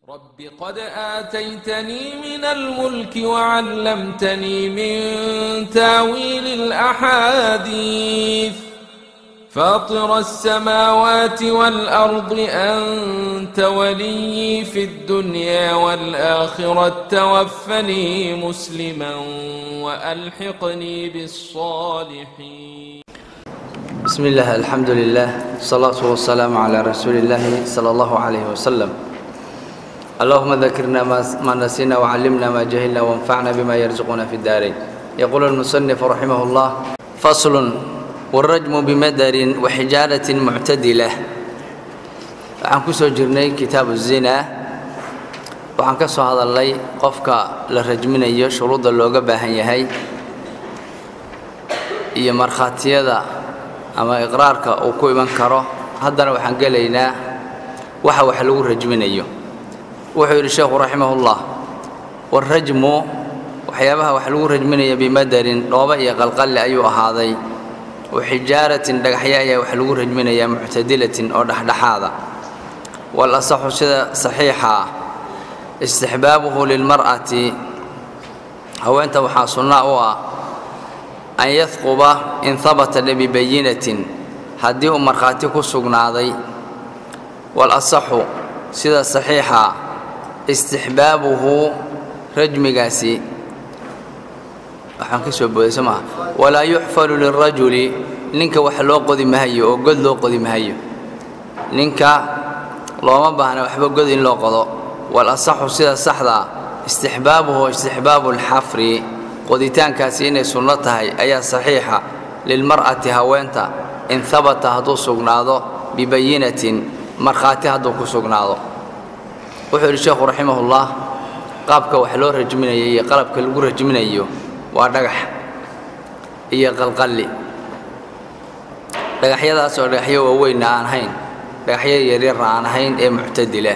رب قد آتيتني من الملك وعلمتني من تاويل الأحاديث فاطر السماوات والأرض أنت ولي في الدنيا والآخرة توفني مسلما وألحقني بالصالحين. بسم الله الحمد لله الصلاة والسلام على رسول الله صلى الله عليه وسلم. اللهم ذكرنا ما نسينا وعلمنا ما جهلنا وانفعنا بما يرزقنا في الدارين. يقول المصنف رحمه الله: فصل: والرجم بمدر وحجارة معتدلة. waxaan ku soo jirnay kitaab az-zina waxaan ka soo hadalay qofka la rajminayo shuruuda looga baahan yahay iyo markhaatiyada ama iqraarka uu ku iman karo. haddana waxaan gelaynaa waxa wax lagu rajminayo. wuxuu yiri sheekhu rahimahullah: warajmu waxyaabaha wax lagu rajminayo bimadarin dhooba iyo qalqalle ayuu ahaaday, وحجارة دغحيا وحلو رجمنا معتدلة أو دحدحاذا. والأصح صحيحة استحبابه للمرأة هو أنت وحاصلنا أن يثقب إن ثبت ببينة هديه مرخاتك السجناضي. والأصح سيدا صحيحة استحبابه رجم قاسي ولا يحفل للرجل نينك وحلو قدي مهيو او قد لو قدي مهيو نينك لوما باهنا وحبا قد ان لو قدو. والاصح سيده صحدا استحبابه استحباب الحفر قديتان كاسي اني سنتها ايا صحيحه للمراه هوينتا ان ثبت هدو سغنادو ببينه مرخاتي هدو كسغنادو. وحول الشيخ رحمه الله قابك وحلو رجمنيه قلبك لو رجمنيه waa dhagax iyo qalqalli. dhagaxyadaas oo dhagaxyo waaweyn aan ahayn, dhagaxyo yaryar aan ahayn ee muctadila.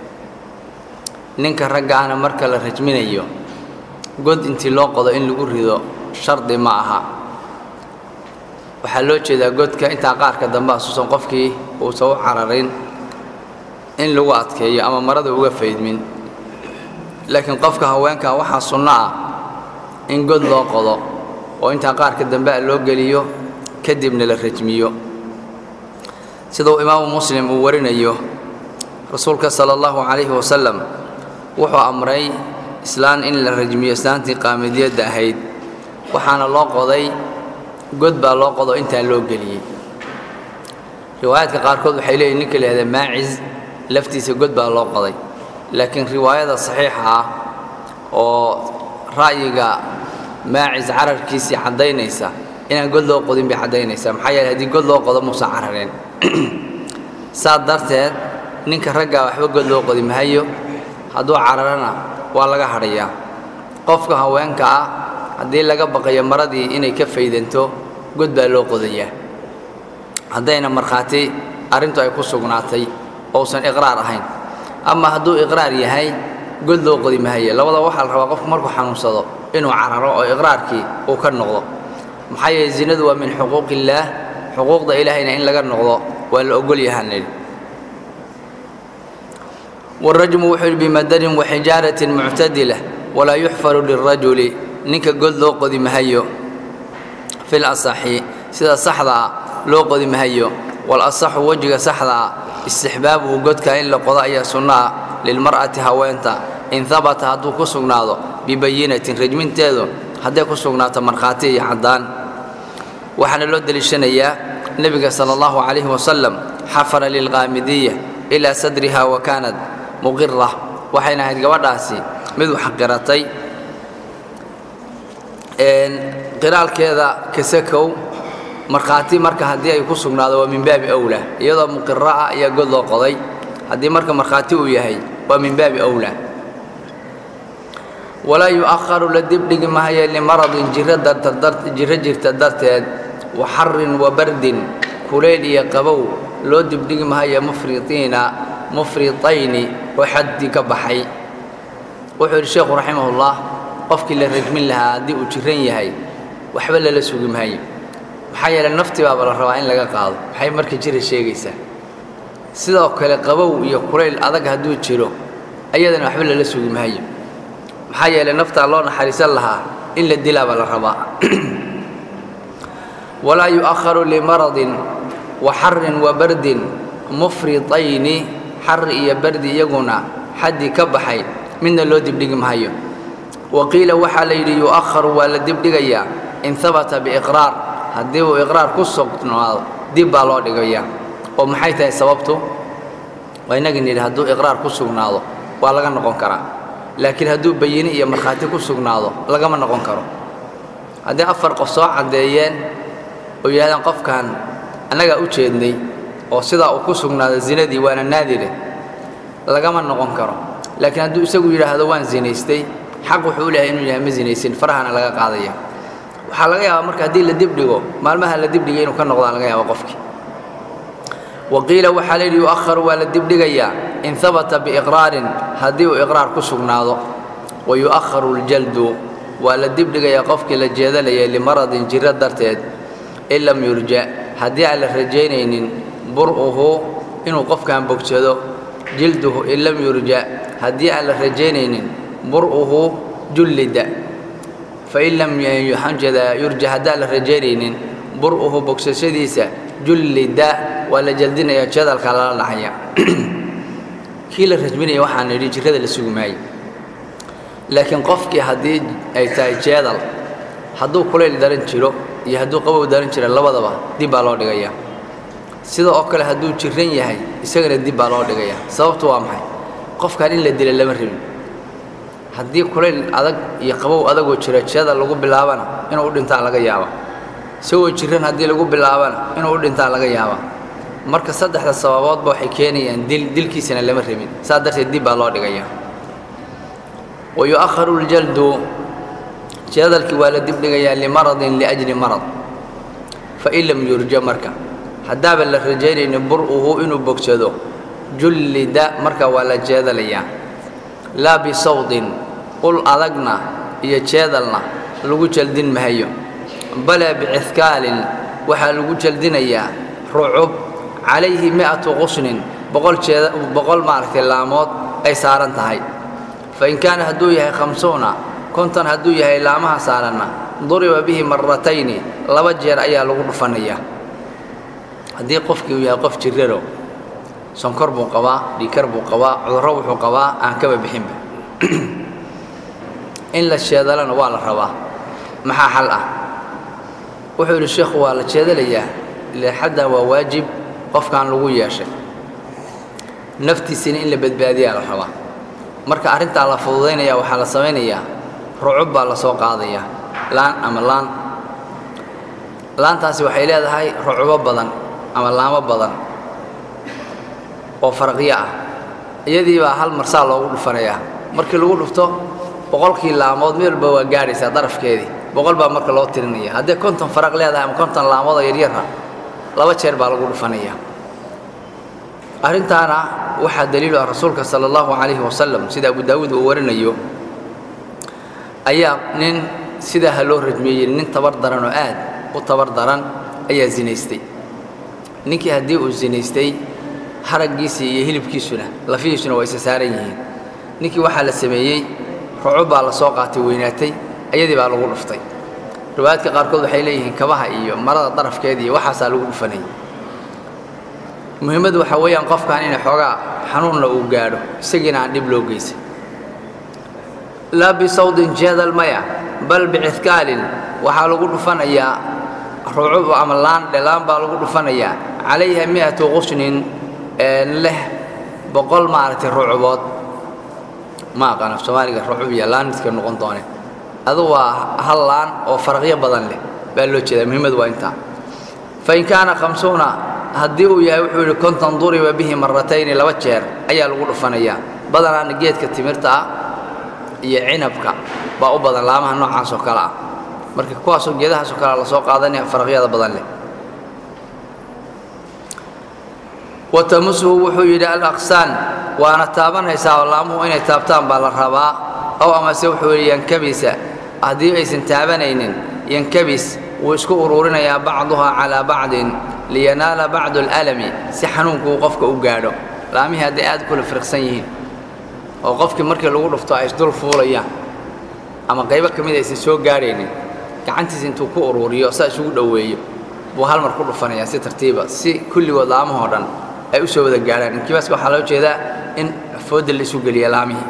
ninka raggaana marka la rajminayo god intii loo qodo in lagu rido shardi ma aha. waxaa loo jeedaa godka inta qaarka dambe asuusan qofkii uu soo cararin in lagu adkeeyo ama marada uga faydmin. laakiin qofka haweenka waxa sunno ah in god loo qodo oo inta qaarka dambe loo geliyo kadibna la rajmiyo. sidoo imaam muslim uu warinayo rasuulka sallallahu alayhi wasallam wuxuu amray islaan in la rajmiyo islaantii qaamidiyada ahayd, waxaana loo qoday god baa loo qodo inta loo geliyay. riwaayadka qaarkood waxay leeyihiin ninka leeyahay maaciz laftiisa god baa loo qoday, laakiin riwaayada saxiixa ah oo ra'yiga maaciz cararkiisii cadaynaysa inaan god loo qodin bay cadaynaysaa. maxaa yeelay haddii god loo qodo muusan carareen. saa darteed ninka ragga waxba god loo qodi mahayo, hadduu cararana waa laga hadhayaa. qofka haweenka ah haddii laga baqayo maradii inay ka faydanto god baa loo qodayaa, haddayna markhaati arrintu ay ku sugnaatay ousan iqraar ahayn. ama hadduu iqraar yahay god loo qodi mahayo. labada waxa la rabaa qofku markuu xanuunsado inuu cararo oo iqraarkii uu ka noqdo. maxaa yeelay zinadu waa min xuquuqillaah, xuquuqda ilaahayna in laga noqdo waa la ogol yahay. والرجم وحل بمدر وحجارة معتدلة ولا يحفر للرجل نك قد لو قد مهيو في الأصح سيدا صحدا لو قد مهيو. والأصح وجه صحدا استحبابه قد كاين لقضاء سنة للمرأة هوينتا إن ثبت هدو كسغنادو ببينة رجمين تيدو هدو كسغناتا مرخاتي عدان. وحنا لو دليشنيا النبي صلى الله عليه وسلم حفر للغامدية إلى صدرها وكانت مغرة. وحين هاد قبضاسي مدو حقرتي إن قرال كذا كسكو مرخاتي مركا هدي أي كسغنادو ومن باب أولى يضا مقرعة يقول له قضي هدي مركا مرخاتي وياهي ومن باب أولى. ولا يؤخر للدبلغ ما هي لمرض جرد تدرت وحر وبرد كليل يقبو لو دبلغ ما هي مفرطين وحد كبحي. وحول الشيخ رحمه الله قفك اللي رجم لها دي وجرين يهي وحبل لا سوق مهي محيل النفط باب الروائن لقى قاض محي مركز جري الشيء sidoo kale qabow iyo kuleyl adag haduu jiro ayadana waxba la sugi maayo maxaa yeelay nafta loo naxariisan lahaa in la dilaa baa la rabaa walaa yu'akharu limaradin wa harrin wa bardin mufridayni har iyo bardi iyaguna xaddi ka baxay midna loo dibdhigi maayo waqiila waxaa la yidhi yu'akharu waa la dibdhigayaa in habata biiqraar haddii uu iqraar ku sugnaado dib baa loo dhigayaa oo maxay tahay sababtu waa inagii nidhi hadduu iqraar ku sugnaado waa laga noqon karaa laakiin hadduu bayini iyo markhaati ku sugnaado lagama noqon karo haddii 4 qof soo caddeeyeen oo yidhahdaan qofkan annagaa u jeednay oo sidaa uu ku sugnaado zinadii waana naadire lagama noqon karo laakiin hadduu isagu yidhaahdo waan zinaystay xaq wuxuu leeyahay inuu yahay ma zinaysin farahana laga qaadaya waxaa laga yaabaa marka haddii la dibdhigo maalmaha la dibdhigay inuu ka noqdaa laga yaabo qofkii waqiila waxaa la yidhi yu'akharu waa la dibdhigayaa in habata biiqraarin haddii uu iqraar ku sugnaado wa yu'akharu aljaldu waa la dibdhigayaa qofkii la jeedalaya limaradin jiro darteed in lam yurja haddii aan la rajaynaynin bur'uhu inuu qofkan bogsado jilduhu in lam yurja haddii aan la rajaynaynin bur'uhu jullida fain lam yurja haddaan la rajaynaynin bur'uhu bogsashadiisa jullida waa la jaldinaya jeedalka lala dhacaya kii la rajminaya waxaan nidhi jirrada la sugi maayo laakiin qofkii haddii ay tahay jeedal hadduu kulayl daran jiro iyo hadduu qabow daran jiro labadaba dib baa loo dhigayaa sida oo kale hadduu jiran yahay isagana dib baa loo dhigayaa sababtu waa maxay qofkan in la dila lama rabin haddii kulayl adag iyo qabow adagoo jira jeedal lagu bilaabana inuu u dhintaa laga yaaba isagoo jiran haddii lagu bilaabana inuu u dhintaa laga yaaba marka saddexda sababoodba waxay keenayaan dilkiisana lama rabin saa darteed dib baa loo dhigayaa wa yu'akharu aljaldu jeedalkii waa la dibdhigayaa limaradin liajli marad fain lam yurja marka haddaaba la rajaynaynin bur'uhu inuu bogsado jullida marka waa la jeedalayaa laa bisawdin ul adagna iyo jeedalna lagu jaldin mahayo bale bicihkaalin waxaa lagu jaldinayaa rucub calayhi 100 qusnin boqol maaragtay laamood ay saaran tahay fain kaana hadduu yahay 50 konton hadduu yahay laamaha saaranna duriba bihi maratayni 2 jeer ayaa lagu dhufanayaa haddii qofkii uu yahay qof jirraro sonkor buu qabaa dhiikar buu qabaa cudurro wuxuu qabaa aan kaba bixinba in la jeedalana waa la rabaa maxaa xal ah wuxuu yidhi sheekhu waa la jeedalayaa ilaa xaddan waa waajib qofkaan lagu yeeshay naftiisina in la badbaadiyaa la rabaa marka arrintaa la fududaynaya waxaa la samaynayaa rucub baa la soo qaadayaa laan ama laantaasi waxay leedahay rucubo badan ama laamo badan oo farqiyo ah iyadii baa hal mar saa loogu dhufanayaa markii lagu dhufto boqolkii laamood meelba waa gaadhaysaa darafkeedii boqol baa marka loo tirinaya haddii 50 faraq leedahay ama 50 laamood oo yaryar ah 2 jeer baa lagu dhufanayaa arrintaana waxaa daliil ah rasuulka sallallahu alayhi wasallam sida Abu Daawud uu warinayo ayaa nin sida loo rajmeeyay nin tabar daran oo aad u tabar daran ayaa zinaystay ninkii haddii uu zinaystay haraggiisii iyo hilibkiisuna lafihiisuna way saaran yihiin ninkii waxaa la sameeyey rucub baa la soo qaatay weynaatay ayadii baa lagu dhuftay riwaayadka qaarkood waxay leeyihiin kabaha iyo marada darafkeedii waxaasaa lagu dhufanayay muhiimadu waxa weeyaan qofkan inay xoogaa xanuunna uu gaadho isagiina aan dhib loo geysan laa bisawdin jeedal maya bal bicihkaalin waxaa lagu dhufanayaa rucub ama laan baa lagu dhufanayaa calayha 100 qusnin leh boqol maaragtay rucubood ma aqaan Soomaaliga rucub iyo laan midka noqon doone adu waa hal laan oo farqiyo badan leh baa loo jeedaa muhiimadu waa inta fain kaana 50 haddii uu yahay wuxuu yidhi konton duriba bihi maratayni 2 jeer ayaa lagu dhufanayaa badanaana geedka timirta ah iyo cinabka baa u badan laamaha noocaas oo kale ah marka kuwaasoo geedahaas oo kale la soo qaadanaya farqiyada badan leh watamusuhu wuxuu yidhi alaqsaan waana taabanaysaa oo laamuhu inay taabtaan baa la rabaa aw amase wuxuu yidhi yankabisa haddii aysan taabanaynin yankabis wuu isku ururinayaa bacduhaa calaa bacdin liyanaala bacdu alalami si xanuunkuu qofka u gaadho laamihii hadday aad kula firqsan yihiin oo qofkii markii lagu dhufto ay isdul fuulayaan ama qaybo ka mid aysan soo gaaraynin gacantiisa intuu ku ururiyo saa isugu dhoweeyo buu hal mar ku dhufanayaa si tartiiba si kulligood laamahoo dhan ay u soo wada gaaraan inkiibaas waxaa loo jeedaa in fooda la isu geliya laamihii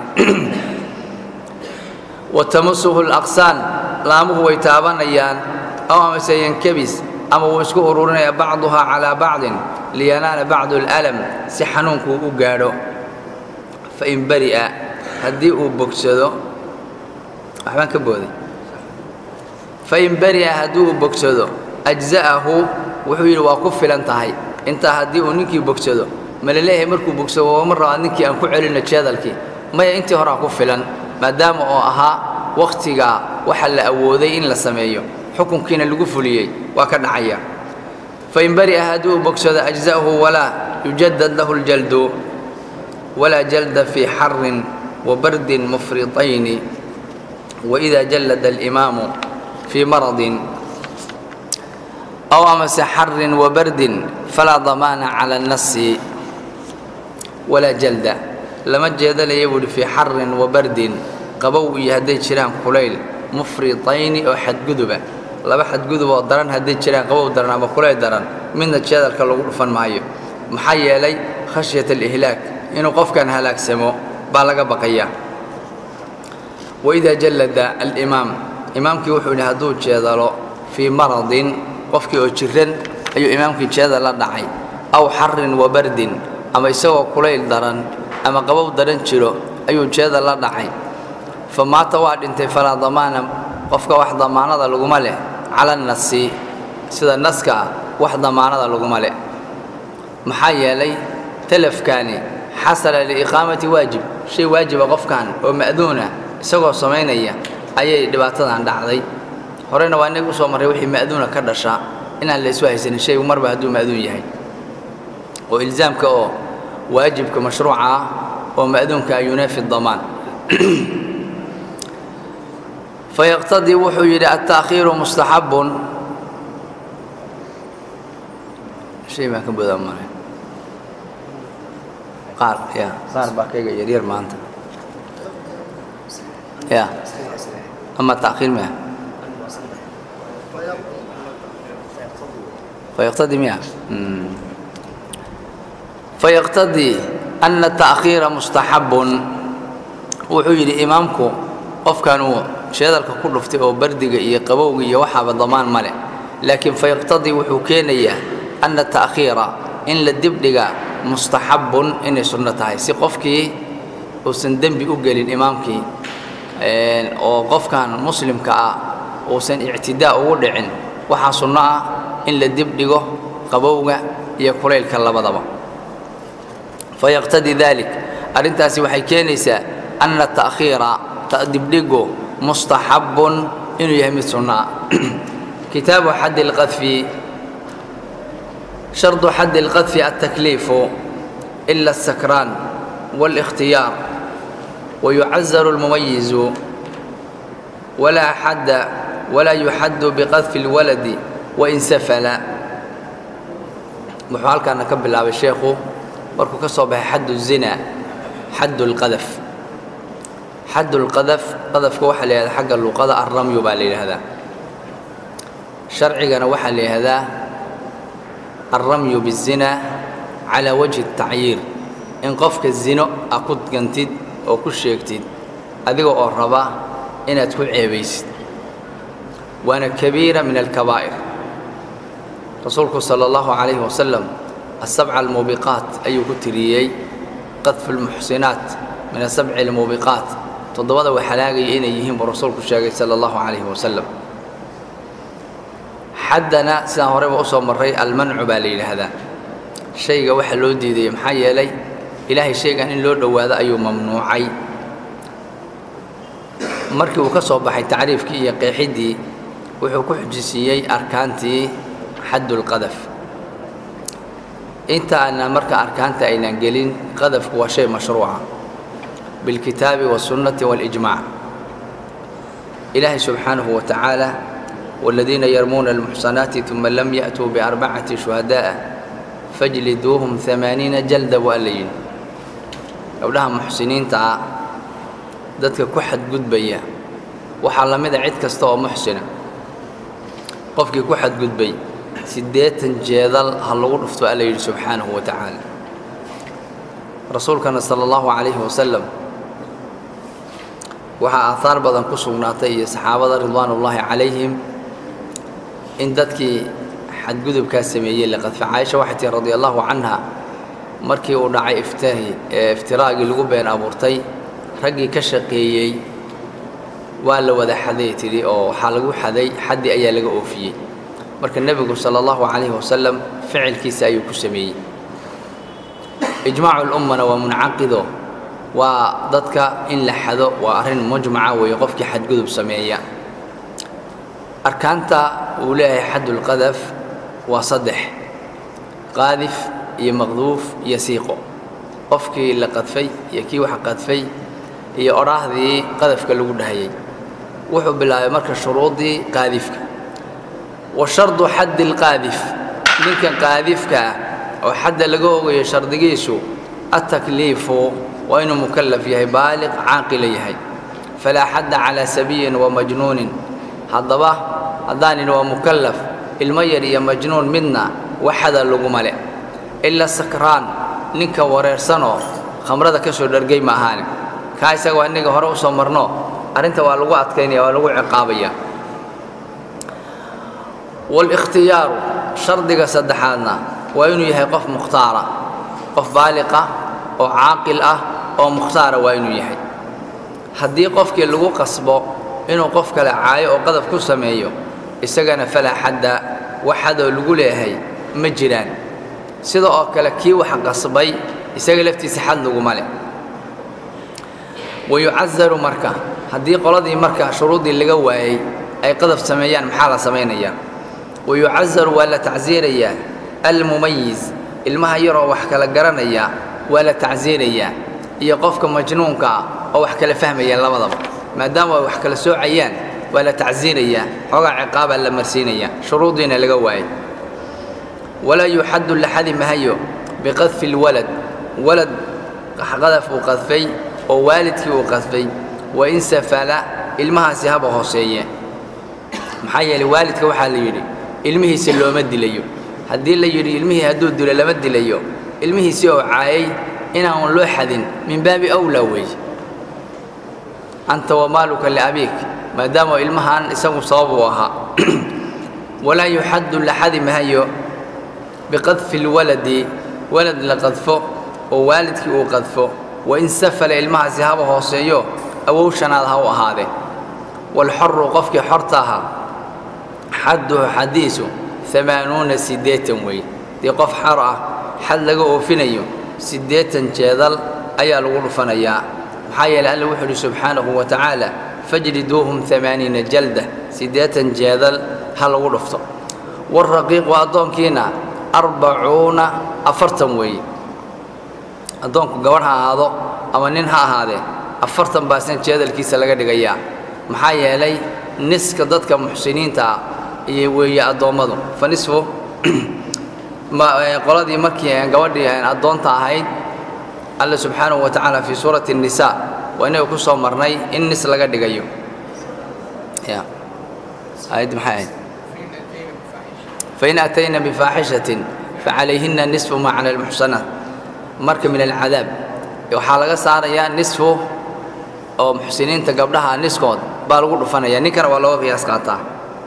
watamusuhu alaqsaan laamuhu way taabanayaan aw amase yankabis ama wuu isku ururinaya bacduhaa calaa bacdin liyanaala bacdu alalam si xanuunkuu u gaadho fain bari'a haddii uu bogsado waxbaan ka booday fain bari'a haddii uu bogsado ajza'ahu wuxuu yidhi waa ku filan tahay intaa haddii uu ninkii bogsado ma la leeyahay markuu bogsado waama rabaa ninkii aan ku celino jeedalkii maya intii horaa ku filan maadaama oo ahaa wakhtigaa waxa la awooday in la sameeyo xukunkiina lagu fuliyey waa ka dhacaya fain bari'a haddii uu bogsado ajza'ahu walaa yujaddad lahu ljaldu walaa jalda fii xarrin wabardin mufritayni waإida jallada alimaamu fii maradin aw amase xarrin wabardin falaa damaana cala الnasi walaa jalda lama jeedalaya buuhi fii xarrin wabardin qabow iyo hadday jiraan kulayl mufritayni oo xadguduba laba xadgudub oo daran hadday jiraan qabow daran ama kulayl daran midna jeedalka lagu dhufan maayo maxaa yeelay khashyat alihlaak inuu qofkan halaagsamo baa laga baqayaa waإida jallada alimaam imaamkii wuxuu yidhi hadduu jeedalo fii maradin qofkii oo jiran ayuu imaamkii jeedal la dhacay aw xarrin wabardin ama isagoo kulayl daran ama qabow daran jiro ayuu jeedal la dhacay famaata waa dhintay falaa damaana qofka wax damaanada laguma leh cala annasi sida naska ah wax damaanada laguma leh maxaa yeelay talafkaani xasala liiqaamati waajib shay waajiba qofkan oo ma'duuna isagoo samaynaya ayay dhibaatadan dhacday horena waa inaga u soo marray wixii ma'duuna ka dhasha inaan la isu haysanin shaygu marba hadduu ma'duun yahay oo ilzaamka oo waajibka mashruuca ah oo ma'duunka yunaafi damaan fayaqtadii wuxuu yidhi altaakhiiru mustaxabun shay baan ka bodaa maray qaar baa kayga yaryar maanta ya ama taakhiir miya فيقتضي مئة فيقتضي أن التأخير مستحب وحجر إمامكم قف كانوا شهادك كله في بردق يقبوي وحاب ضمان ملء لكن فيقتضي وحكينية أن التأخير إن للدبلغ مستحب إن سنتها سقفك وسندم بأجل الإمامك وقف كان مسلم كا وسن اعتداء ودعن وحصلنا إن للدبلغ قبوغا يقريل كاللبضبا فيقتضي ذلك أرنتاسي وحي كينيسا أن التأخير تدبلغ مستحب إنه يهمت سنة كتاب حد القذف شرط حد القذف التكليف إلا السكران والاختيار ويعزر المميز ولا يحد بقذف الولد وإن سفل محال كان نكبل على الشيخ بركو كصوبه حد الزنا حد القذف حد القذف قذف كوحل هذا حق اللقاء الرمي بالي هذا شرعي أنا وحل هذا الرمي بالزنا على وجه التعيير إن قفك الزنا أقود جنتيد أو كل شيء جديد أذيك أقربا إن تكون عبيس وأنا كبيرة من الكبائر رسولك صلى الله عليه وسلم السبع الموبقات أي كتريي قذف المحسنات من السبع الموبقات تضبط وحلاقي إن يهم برسولك الشاقي صلى الله عليه وسلم حدنا سنهرب أصوم الرأي المنع بالي هذا شيء وحل لودي ذي محيي لي إلهي شيء أن لود وهذا أي ممنوعي مركب كصوب حي تعريف كي قيحدي وحكو حجسيي أركانتي حد القذف انت أنا مركب أركانتي أين قلين قذف هو شيء مشروع بالكتاب والسنة والإجماع إلهي سبحانه وتعالى والذين يرمون المحصنات ثم لم يأتوا بأربعة شهداء فاجلدوهم 80 جلدة وألين أولها محسنين dadka ku xadgudbaya waxaa la mid ah cid kasta oo muxsina qofkii ku xadgudbay 80 jeedal ha lagu dhufto alla yidhi subxaanahu wa tacaala rasuulkana sala allahu calayhi wasalam waxaa aahaar badan ku sugnaatay iyo saxaabada ridwaanullaahi calayhim in dadkii xadgudubkaas sameeyey la qadfa caaisha waxay tihi radia allahu canha markii uu dhacay iftiraagii lagu been abuurtay raggii ka shaqeeyey waa la wada xaday tidhi oo waxaa lagu xaday xaddi ayaa laga oofiyey marka nebigu sala allahu calayhi wasalam ficilkiisa ayuu ku sameeyey ijmaacu lummana waa muncaqido waa dadka in la xado waa arrin mujmaca weeye qofkii xadgudub sameeya arkaanta uu leeyahay xadulqadaf waa 3 qaadif iyo maqduuf iyo siiqo qofkii la qadfay iyo kii wax qadfay iyo oraahdii qadafka lagu dhahayay wuxuu bilaabay marka shuruudii qaadifka wa shardu xadd alqaadif ninka qaadifka oo xadda laga ogayo shardigiisu at-takliifu wa inuu mukallaf yahay baaliq caaqil yahay falaa xadda calaa sabiyin wa majnuunin haddaba haddaanin waa mukallaf ilmo yar iyo majnuun midna waxada laguma le ila sakraan ninka wareersanoo khamrada ka soo dhargay ma ahaane kaa isaga waa innaga hore u soo marno arrinta waa lagu adkaynaya waa lagu ciqaabaya walikhtiyaaru shardiga saddexaadna waa inuu yahay qof mukhtaara qof baaliqa oo caaqil ah oo mukhtaara waa inuu yahay haddii qofkii lagu qasbo inuu qof kale caayo oo qadaf ku sameeyo isagana falaa xadda wax xadoo lagu leeyahay ma jiraan sida oo kale kii wax qasbay isaga laftiisa xad laguma leh wayucazaru marka haddii qoladii marka shuruudii laga waayey ay qadaf sameeyaan maxaa la samaynayaa wayucazaru waa la tacsiirayaa almumayiz ilmaha yaroo wax kala garanaya waa la tacsiirayaa iyo qofka majnuunka ah oo wax kala fahmaya labadaba maadaama ay wax kala soocayaan waa la tacsiirayaa xoogaa ciqaabaa la marsiinayaa shuruudiina laga waayey walaa yuxaddu laxadi mahayo biqadfi lwalad walad qadaf uu qadfay oo waalidkii uu qadfay wain safala ilmahaasi haba hooseeye maxaa yeelay waalidka waxaa la yidhi ilmihiisi looma dilayo haddii la yidhi ilmihii hadduu dilo lama dilayo ilmihiisii oo caayay inaan loo xadin min baabi awlaa weeye anta wamaaluka liabiik maadaama ilmahan isagu sabab uu ahaa walaa yuxaddu laxadi mahayo biqadfi lwaladi walad la qadfo oo waalidkii uu qadfo wain safala ilmahaasi haba hooseeyo awow shanaad ha u ahaadee walxoru qofkii xorta ahaa xadduhu xaddiisu 80 wey dii qof xor ah xad laga oofinayo 80 jeedal ayaa lagu dhufanayaa maxaa yeelay alla wuxuu yidhi subxaanahu wa tacaala fajliduuhum 80 jalda 80 jeedal ha lagu dhufto waraqiiqu addoonkiina 40 weeye addoonku gabadh ha ahaado ama nin ha ahaadee 40% jeedalkiisa laga dhigayaa maxaa yeelay niska dadka muxsiniinta ah iyo weeye addoommadu fa nisfu qoladii markii gabadhii addoonta ahayd alla subxaanahu wa tacaala fii suurati الnisaa waa inagu ku soo marnay in nis laga dhigayo aayaddi maxay ahayd fain atayna bifaaxishatin facalayhina nisfu ma cala almuxsanaat marka min alcadaab waxaa laga saarayaa nisfu oo muxsiniinta gabdhaha niskood baa lagu dhufanaya ninkana waa looga qiyaas qaataa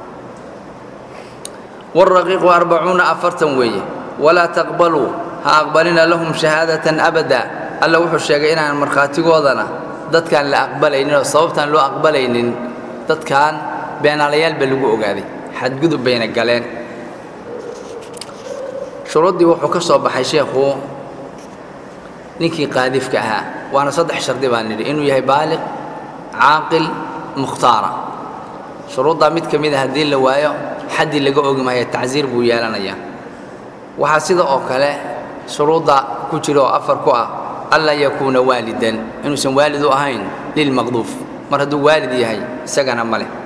waraqiiqu 40 weeye walaa taqbaluu ha aqbalina lahum shahaadatan abada alla wuxuu sheegay inaan markhaatigoodana dadkaan la aqbalaynin oo sababtaan loo aqbalaynin dadkaan beenaalayaal ba lagu ogaaday xadgudub bayna galeen shuruuddii wuxuu ka soo baxay sheekhu ninkii qaadifka ahaa waana 3 shardi baan nidhi inuu yahay baaliq caaqil mukhtaara shuruuddaa mid ka mid a haddii la waayo xaddii laga ogi maayo tacsiir buu yeelanayaa waxaa sida oo kale shuruudda ku jira oo 4 ku ah alla yakuuna waalidan inuusan waalid u ahayn lilmaqduuf mar hadduu waalid yahay isagana ma leh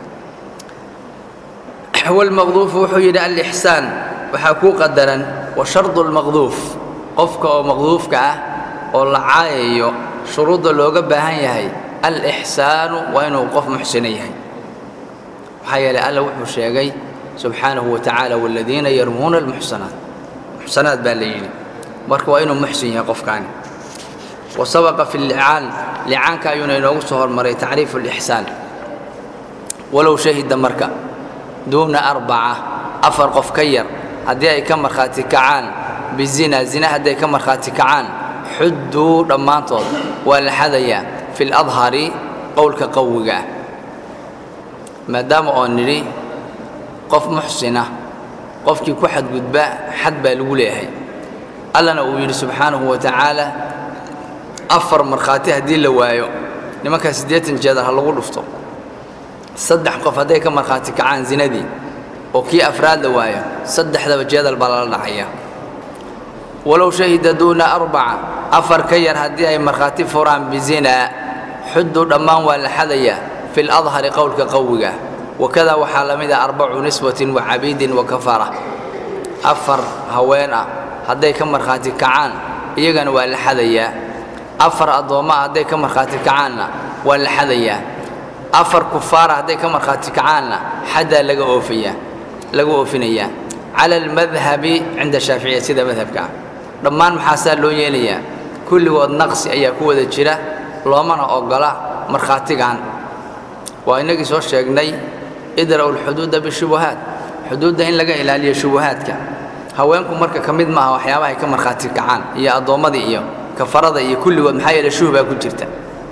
walmaqduufu wuxuu yidhi alixsaan waxaa kuu qadaran wa shardu lmaqduuf qofka oo maqduufka ah oo la caayayo shuruudda looga baahan yahay الإحسان وإنه قف محسنيه وحيا لألا وحو شيغي سبحانه وتعالى والذين يرمون المحسنات محسنات بالليل مرك وإنه محسن يقف كان وسبق في لعان كايون إنه سهر مري تعريف الإحسان ولو شهد مركا دون 4 أفرق كير هدي كم مرخاتي كعان بالزنا زنا هدي كم مرخاتي كعان حدوا ضمانتود والحذيا في الأظهر قولك قوجا ما دام أنري قف محسنة قف كي كحد قدباء حد بالوليه الله نقول سبحانه وتعالى أفر مرخاتي هدي لوايو لما كسديت جدار هاللو رفتو صدح قف هدي كم مرخاتي كعان زندي وكي أفراد لوايو صدح ذا جدار بالله حيا ولو شهد دون 4 أفر كير هدي أي مرخاتي فران بزنا حدوا ضمان والحذيا في الأظهر قولك قوجا وكذا وحال مدى 4 نسوة وعبيد وكفارة أفر هوانا هدي كم مرخاتي كعان يجن والحذيا أفر أضواما هدي كم مرخاتي كعانا والحذيا أفر كفارة هدي كم مرخاتي كعانا حدا لقوا فينيا على المذهب عند الشافعية سيدا مذهب كعان ضمان محاسن لو يليا كل واد نقص أي كود الجرا لو ما نأجلا مرخاتي كعان وإنك سوى شيء إدروا الحدود بالشبهات حدود إن لقى إلى الشبهات كان هواينكم مركا كمد معها وحيابها كم مرخاتي كعان يا أضواما دي كفرض أي كل واد محايل الشبهة كجرتا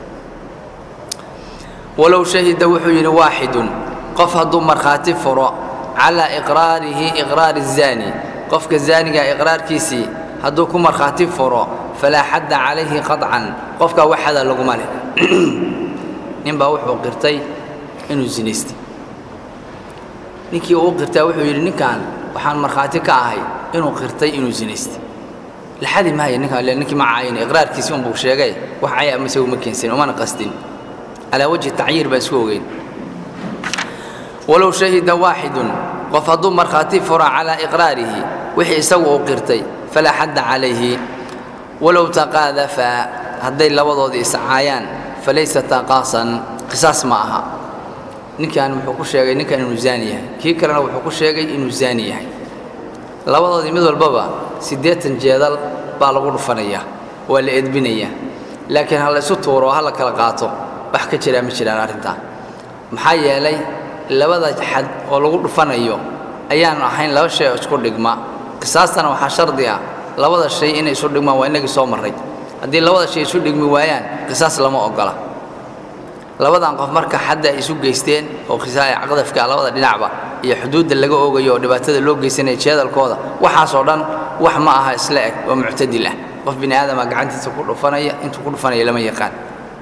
ولو شهد وحي واحد قف مرخاتي فرع على إقرار الزاني قف الزاني إقرار كيسي هدوكم مرخاتي فرع فلا حد عليه قطعا قفك وحد لقماله نبا وحو قرتي إنه زنيستي نكي أو قرتي وحو يري نكان وحان مرخاتي كاهي إنه قرتي إنه زنيستي لحد ما هي نكان لأنك مع عين إقرار كيسي ومبوشيغي وحياء مسوي مكينسين وما نقصدين على وجه التعيير بسوغين ولو شهد واحد وفضوا مرخاتي فرع على إقراره وحي سووا قرتي فلا حد عليه ولو تقاذف هدي لوضع إسعايان فليس تقاصا قصاص معها نكان وحكو شيغي نكان إنه زانية كي كرنا وحكو شيغي إنه زانية لوضع مثل البابا سيديت جيدال بالغور فنية ولا إدبنية لكن هلا سطور وهلا كالقاطو بحكي جرا مجرا أرنتا محايا لي labada xad oo lagu dhufanayo ayaan ahayn laba shay oo isku dhigma qisaastana waxa shardi ah labada shay inay isu dhigmaan waa inagii soo maray hadii labada shay isu dhigmi waayaan qisaas lama ogola labadan qof marka xad ay isu geysteen oo qisaaya aqdafka labada dhinacba iyo xuduudda laga oogayo dhibaatada loo geysanay jeedalkooda waxa soo dhan wax ma aha isla eg oo muctadil ah qof bini aadam gacantiisa ku dhufanaya intuu ku dhufanaya lama yaqaan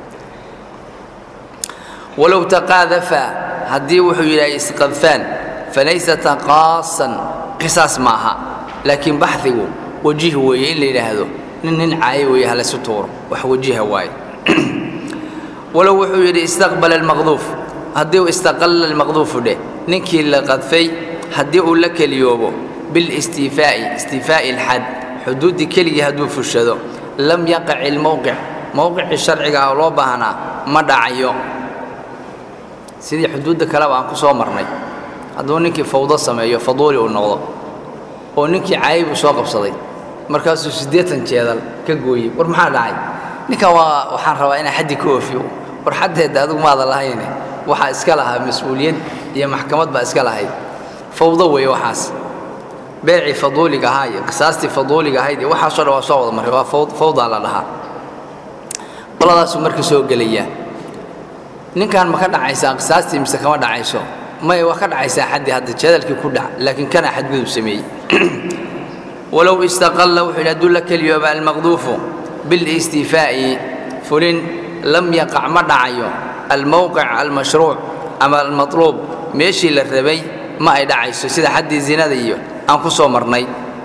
ولو تقاذف هدي وحو إلى إسقذفان فليس تقاصا قصاص معها لكن بحثه وجيه وين اللي هذا نن عاي ويا هلا ستور وحوجيها واي ولو وحو إلى استقبل المغضوف هدي استقل المغضوف ده نكي لقذفي هدي لك اليوم بالاستيفاء استيفاء الحد حدود كل هدو في الشذو لم يقع الموقع موقع الشرعي الله بهنا ما دعيو سيدي حدود كلام عن كسر مرني هذونك فوضى سماية فضولي والنقضة ونك عيب وساق بصدي مركز سديت انتهى كجوي ورمحل عيب نك وحن رواينا حد كوفيو ورحد هذا ما هذا الله يعني وح إسكالها مسؤولين هي محكمات بإسكالها هاي فوضى ويوحاس بيعي فضولي جهاي قصاصتي فضولي جهاي دي وحصل وصوت مرة فوضى على لها والله ده مركز سوق جلية نكان ما كان عيسى قصاصتي مسكما دا عيسى ما يوكل عيسى حد هذا جدل كده لكن كان حد بسمي ولو استقل وحد لك اليوم المغضوف بالاستيفاء فلن لم يقع مدعيو الموقع المشروع أما المطلوب ماشي للربي ما يدعي سيدا حد الزنا ديو أنكسو مرني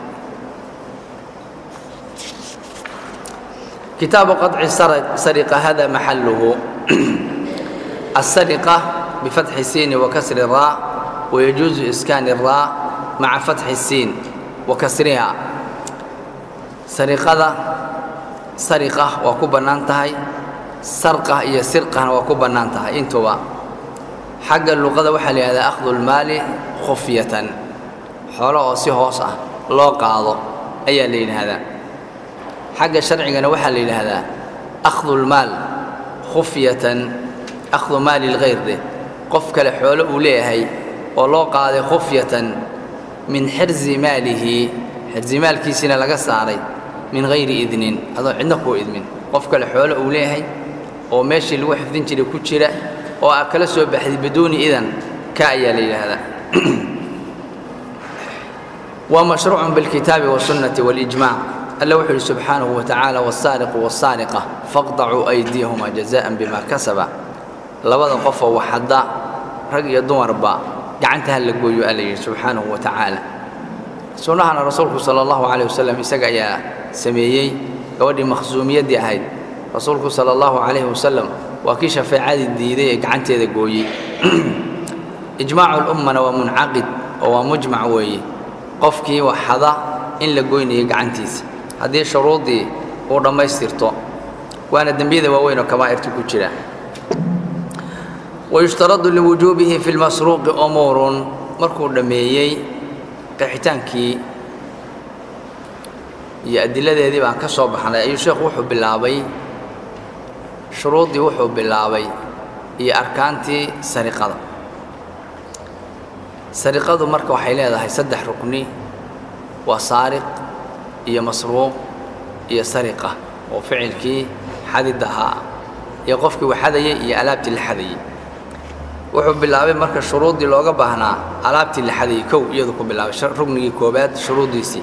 كتاب قطع السرقة هذا محله السرقة بفتح السين وكسر الراء ويجوز إسكان الراء مع فتح السين وكسرها سرقة وكوبا نانتهي سرقة هي سرقة وكبنانتها انتوا حق اللغة وحل هذا أخذ المال خفية حوله سيهوسة لا قاضي أي لين هذا حق الشرع أنا وحل هذا أخذ المال خفية أخذ مال الغير ده قفك لحوله وليه ولا قاضي خفية من حرز ماله حرز مال كيسنا لقصاري من غير إذن هذا عندك هو إذن قفك لحوله وليه وماشي الوحف ذنتي لكوتشرة وأكلسه بحث بدون إذن كأي ليل هذا ومشروع بالكتاب والسنة والإجماع الله سبحانه وتعالى والسارق والسارقة فاقطعوا أيديهما جزاء بما كسبا لبدا قفا وحدا رقي الدمر با قعنتها اللقوي عليه سبحانه وتعالى سنة رسولك صلى الله عليه وسلم يسقى يا سميي قودي مخزومية دي هاي رسولك صلى الله عليه وسلم وكيش في عادي الديدي قعنتها اللقوي إجماع الأمة ومنعقد ومجمع وي قفكي وحدا إن لقويني قعنتيس هذه شروطي ورما يسترطو وأنا الدنبيذ ووينه كبائر تكوتشلا ويشترط لوجوبه في المسروق أمور مركو دميي قحتانكي يأدي الذي يذيب عن كصوب حنا أي شيخ وحب باللعبي شروطي وحب باللعبي هي أركانتي سرقة سرقة مركو حيلها هي سدح ركني وسارق هي مسروق هي سرقة وفعلك حددها يقفك وحدي هي ألابتي الحدي وحب بالله مركز الشروط دي لوجا بهنا ألابتي الحدي كو يذكر بالله ركني كوبات شروط ديسي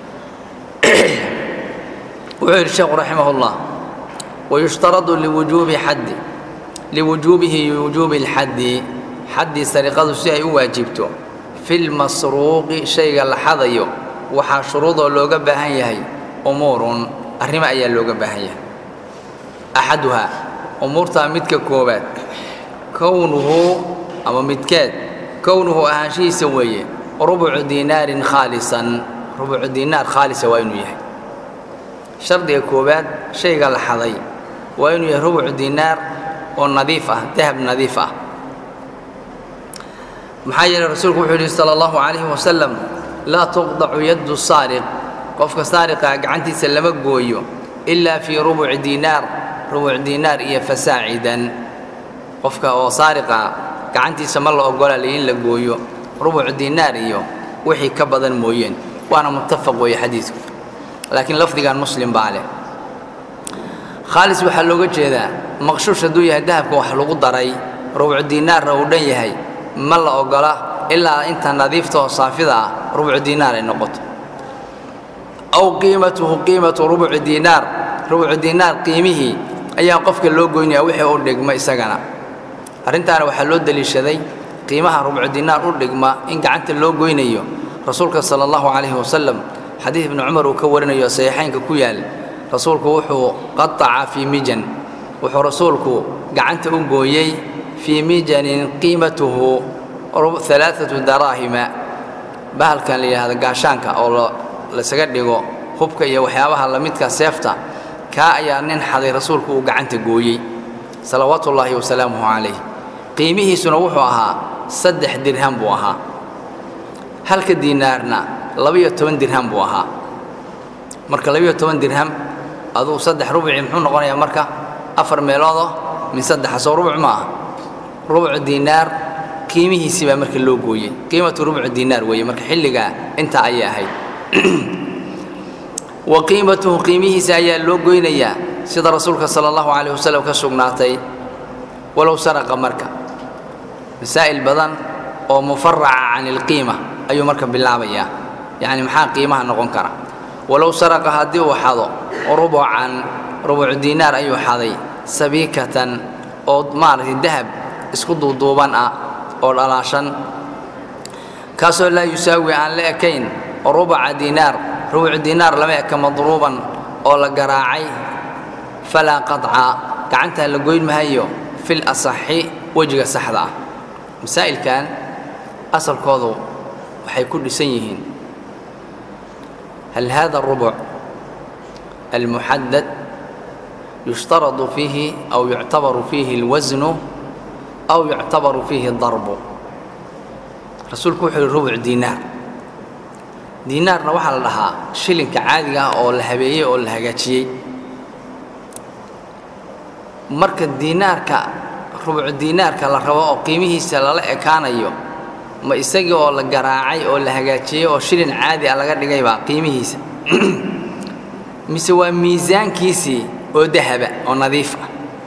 وعير الشيخ رحمه الله ويشترط لوجوب حد لوجوبه وجوب الحد حد سرقة شيء واجبته في المسروق شيء الحضيو وحا شروطه لوجا بهاي أمور أرمى أي لوجا بهاي أحدها أمور تامتك كوبات كونه أما متكاد كونه أهانشي سويه ربع دينار خالصا ربع دينار خالص وينو يحي شرط كوبات شيء قال حضي وينو ربع دينار ونظيفة ذهب نظيفة محايا الرسول صلى الله عليه وسلم لا تقطع يد السارق قفك سارق عنتي سلمك قويو إلا في ربع دينار إيا فساعدا قفك وسارق عنتي سمى الله أقول لي إن لقويو ربع دينار إيو وحي كبضا موين وأنا متفق ويا حديثك لكن لفظي كان مسلم بعله خالص وحلوقة كذا مغشوش دوية ذهبك وحلوقة ضري ربع دينار رودن يهي ما الله أقوله إلا أنت نظيفته صافذة ربع دينار النقط أو قيمة ربع دينار قيمه أي قفك اللوجويني أو يحيى أردق ما يسجنا أرنت أنا وحلود دليش ذي قيمها ربع دينار أردق ما إن قعدت اللوجوينيو رسولك صلى الله عليه وسلم حديث ابن عمر وكورنا يصيحين ككويال رسولك وحو قطع في ميجن وحو رسولك قعدت أقويي في ميجن قيمته 3 دراهم bahal kan leeyahay gaashaanka oo la saga dhigo hubka iyo waxyaabaha la midka seefta ka ayaa nin xaday rasuulku uu gacanta gooyay salawaatullaahi wa salaamuhu alayhi qiimihiisuna wuxuu ahaa 3 dirham buu ahaa halka diinaarna 12 dirham buu ahaa marka 12 dirham aduu 3 rubuci muxuu noqonayaa marka 4 meelood min 3 soo rubuc ma rubuc diinaar قيمه سبا مرك اللوجوية قيمة ربع دينار وهي مرك حلقة أنت أيها وقيمته قيمه سايا اللوجوينيا سيد رسولك صلى الله عليه وسلم كسرناتي ولو سرق مركة مسائل بدن أو مفرع عن القيمة أي مركب باللعبية يعني محا قيمة نقول كرا ولو سرق هدي وحظه ربع دينار أي حظي سبيكة أو مارة الذهب اسكدوا دوبان أو الألاشن كاسو لا يساوي عن لأكين ربع دينار لم يكن مضروبا أو لقراعي فلا قطع كعنتها لقوين مهيو في الأصحي وجه سحضة مسائل كان أصل كوضو وحيكون لسيهين هل هذا الربع المحدد يشترط فيه أو يعتبر فيه الوزن أو يعتبر فيه الضرب رسولك وحي ربع دينار دينارنا وحال لها شلنك عادي أو الهبية أو الهجاتية مرك الدينار ربع الدينار كلا رواء قيمه سلا كان أيوه ما يسقي ولا جراعي ولا هجاتية أو شلن عادي على قد جايبه قيمه مسوى ميزان كيسي وذهب ونظيفة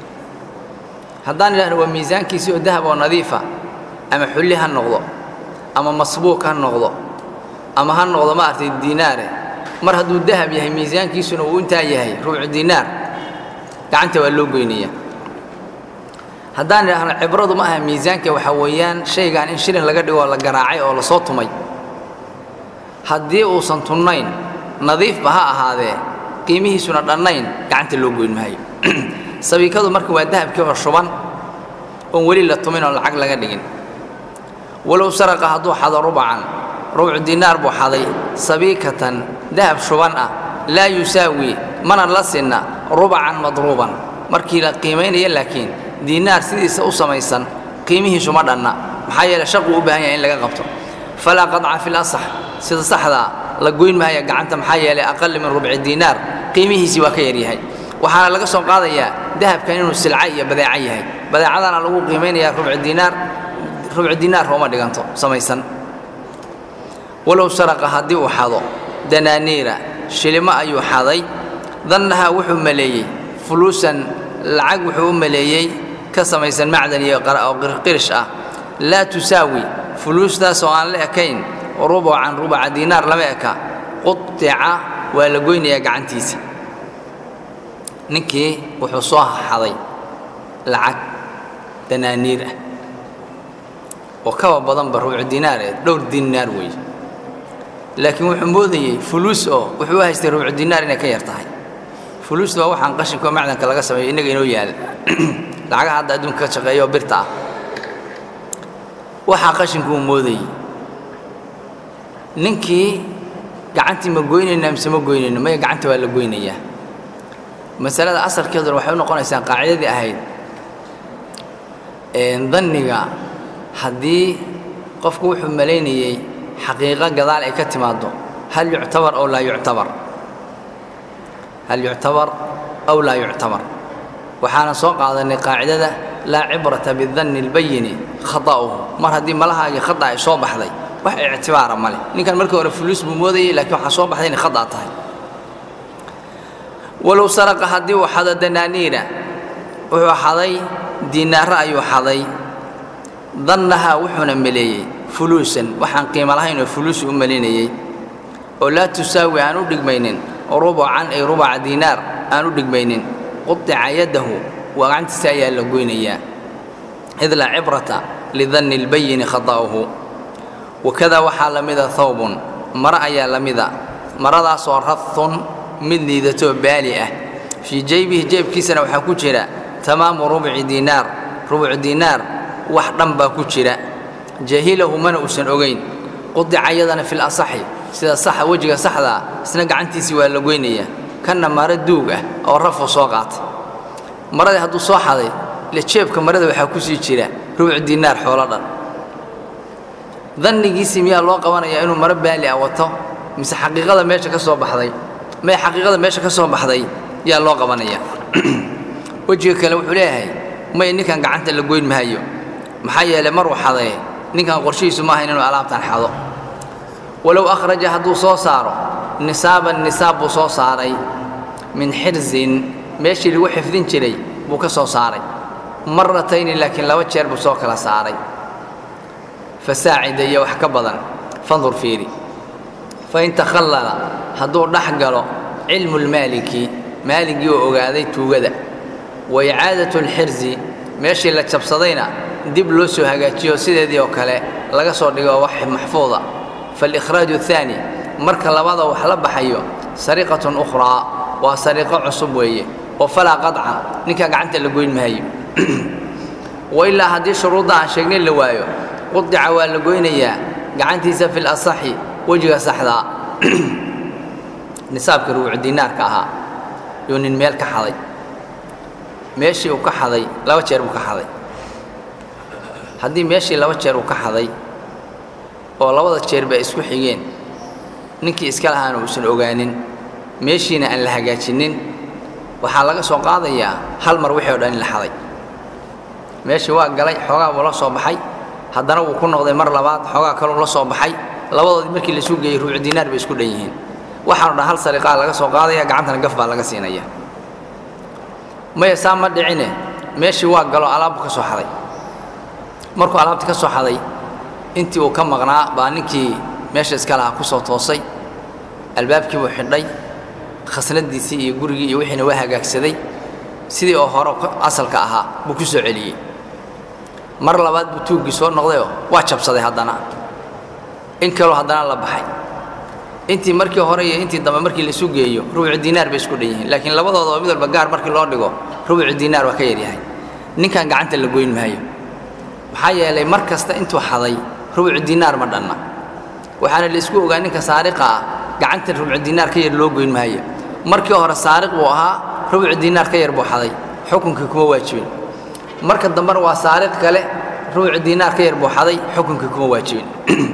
هذان هو ميزان كيسي وذهب ونظيفة أما حلها النقضة أما مصبوك النقضة أما هالنقضة ما أرتي الدينار مر هدو الذهب يهي ميزان كيسي وأنت يهي ربع دينار كعنت واللوبينية هذان عبرض معها ميزان كوحويان شيء عن إنشرين لقد ولا جراعي ولا صوت مي هدي وصنتونين نظيف بها هذا قيمه سنة النين كعنت اللوجين ماي سبي كذا مركب الذهب كيف الشبان ولي للطمين ولا العقل قدين ولو سرق هذو حذا ربع دينار بحذي سبيكة ذهب شبان لا يساوي من اللسنا ربعا مضروبا مركي قيمين لكن دينار سيدي أصميسا قيمه شمدنا محايا لشقوا بها إن لقى غبطه فلا قطع في الأصح سيد صح ذا لقوين ما هي قعنت محايا لأقل من ربع دينار قيمه سوى كيريهاي وحال لقى سوق هذا يا ذهب كانوا السلعية بداعية بداعنا لقوا قيمين يا ربع دينار هو ما دقنته سميسا ولو سرق هدي وحظه دنانير شلما أيو حظي ظنها وحو مليي فلوسا العق وحو مليي كسميسا معدن يقرأ أو قرش لا تساوي فلوس ذا سواء لأكين ربع دينار لما يكا قطع ولقوين يا قعنتيسي نكي وحصوها حظي العق دنانير وكوا بضم بربع دينار دور دينار وي لكن وحمودي فلوس وحوها يشتري ربع دينار إنك يرتاح فلوس لو وحن قشن كم معدن كلا قسم إنك إنه يال العق هذا دون كشقية وبرتع وحن قشن كم مودي نكي قعنتي مجوين إنهم سمجوين إنه ما قعنتي ولا جوينية مسألة أصل كذا وحنا نقول إنسان قاعدة دي أهيد نظني حدي قف وحو مليني حقيقة قضاء أي كتمادو هل يعتبر أو لا يعتبر هل يعتبر أو لا يعتبر وحانا سوق هذا أن قاعدة لا عبرة بالظن البين خطأه مر هدي ملها خطأ صوب حذي وح اعتبار ماله إن كان ملكه الفلوس بموذي لكن حصوب حذي خطأ طهي ولو سرق هدي وحذا دنانير وهو حذي دينار أيو حذي ظنها وحنا مليي فلوسا وحن قيمة لها إنه فلوس مليني ولا تساوي أنو دقمينين ربع دينار أنو دقمينين قطع يده وعنت سايا لقوينيا إذ لا عبرة لظن البين خطأه وكذا وحال مذا ثوب مرأي لمذا مرضى صار رث من ذاته بالئة في جيبه جيب كيسنا وحكوشرا تمام ربع دينار وحدن باكوشرا جاهله من أوسن أوجين قطع أيضا في الأصح سيدا صح وجهه صح ذا سنق عنتي سوى اللقوينية كان مرد دوجة أو رفع صاقات مرد هذا صح هذا للشيب كمرد وحكوسي شراء ربع دينار حوالنا ظني جسم يا الله قوانا يا إنه مرد بالي أوته مس حقيقة ما يشك صوب حذي ما حقيقة ما يشك صوب حذي يا الله قوانا يا وجهك لو حلاه ما إنك كان عنت اللقوين مهيو محيا لمر حذي نكان قرشيس ما هينو ألعابتان حاضر ولو أخرج هدو صوصاره النساب صوصاري من حرز ماشي اللي وحفظين شري بوك صوصاري مرتين لكن لو تشير بسوق لا صاري فساعد يا وحكبضا فانظر فيري فإن تخلل هدو دحقلو علم المالكي مالكي وأغاذي توغدا وإعادة الحرز ماشي اللي تبصدينا dib loo soo hagaajiyo sideedii oo kale laga soo dhigo wax maxfuuda فالإخراج الثاني marka labada wax la baxayo sariqatun ukhra wa sariqa cusub weeye oo fala qad'a ninka gacanta la goyn maayo wa illa hadii shuruuda aan sheegnay la waayo qad'a waa la goynaya gacantiisa fil asahi wajiga saxda nisaabka ruuc diinaarka aha yoonin meel ka xaday meeshii uu ka xaday laba jeer uu ka xaday haddii meeshii laba jeer uu ka xaday oo labada jeer ba isku xigeen ninkii iska lahaana uusan ogaanin meeshiina aan la hagaajinin waxaa laga soo qaadayaa hal mar wixii oo dhan la xaday meeshii waa galay xoogaa buu la soo baxay haddana wuu ku noqday mar labaad xoogaa kale la soo baxay labadoodii markii la suugayay ruuc diinaar bay isku dhan yihiin waxaanu dhan hal sariqaa laga soo qaadaya gacantana gaf baa laga siinaya maya saa ma dhicine meeshii waa galo alaabbu ka soo xaday markuu alaabtii ka soo xaday intii uu ka maqnaa baa ninkii meesha iska lahaa ku soo toosay albaabkii buu xidhay khasnadiisii iyo gurigii iyo wixiina waa hagaagsaday sidii oo hore asalka ahaa buu ku soo celiyey mar labaad buu tuuggii soo noqdayoo waa jabsaday haddana in kaloo haddana la baxay intii markii hore iyo intii dambe markii la isu geeyo rubuc diinaar bay isku dhan yihiin laakiin labadooda oo mid walba gaar markii loo dhigo rubuc diinaar waa ka yaryahay ninkan gacanta la goyn maayo maxaa yeelay mar kasta intuu xaday rubuc diinaar ma dhanna waxaana la isku ogaa ninka saariqa ah gacanta rubuc diinaar ka yar loo goyn maayo markii hore saariq buu ahaa rubuc diinaar ka yar buu xaday xukunkii kuma waajibin marka dambena waa saariq kale rubuc diinaar ka yar buu xaday xukunkii kuma waajibin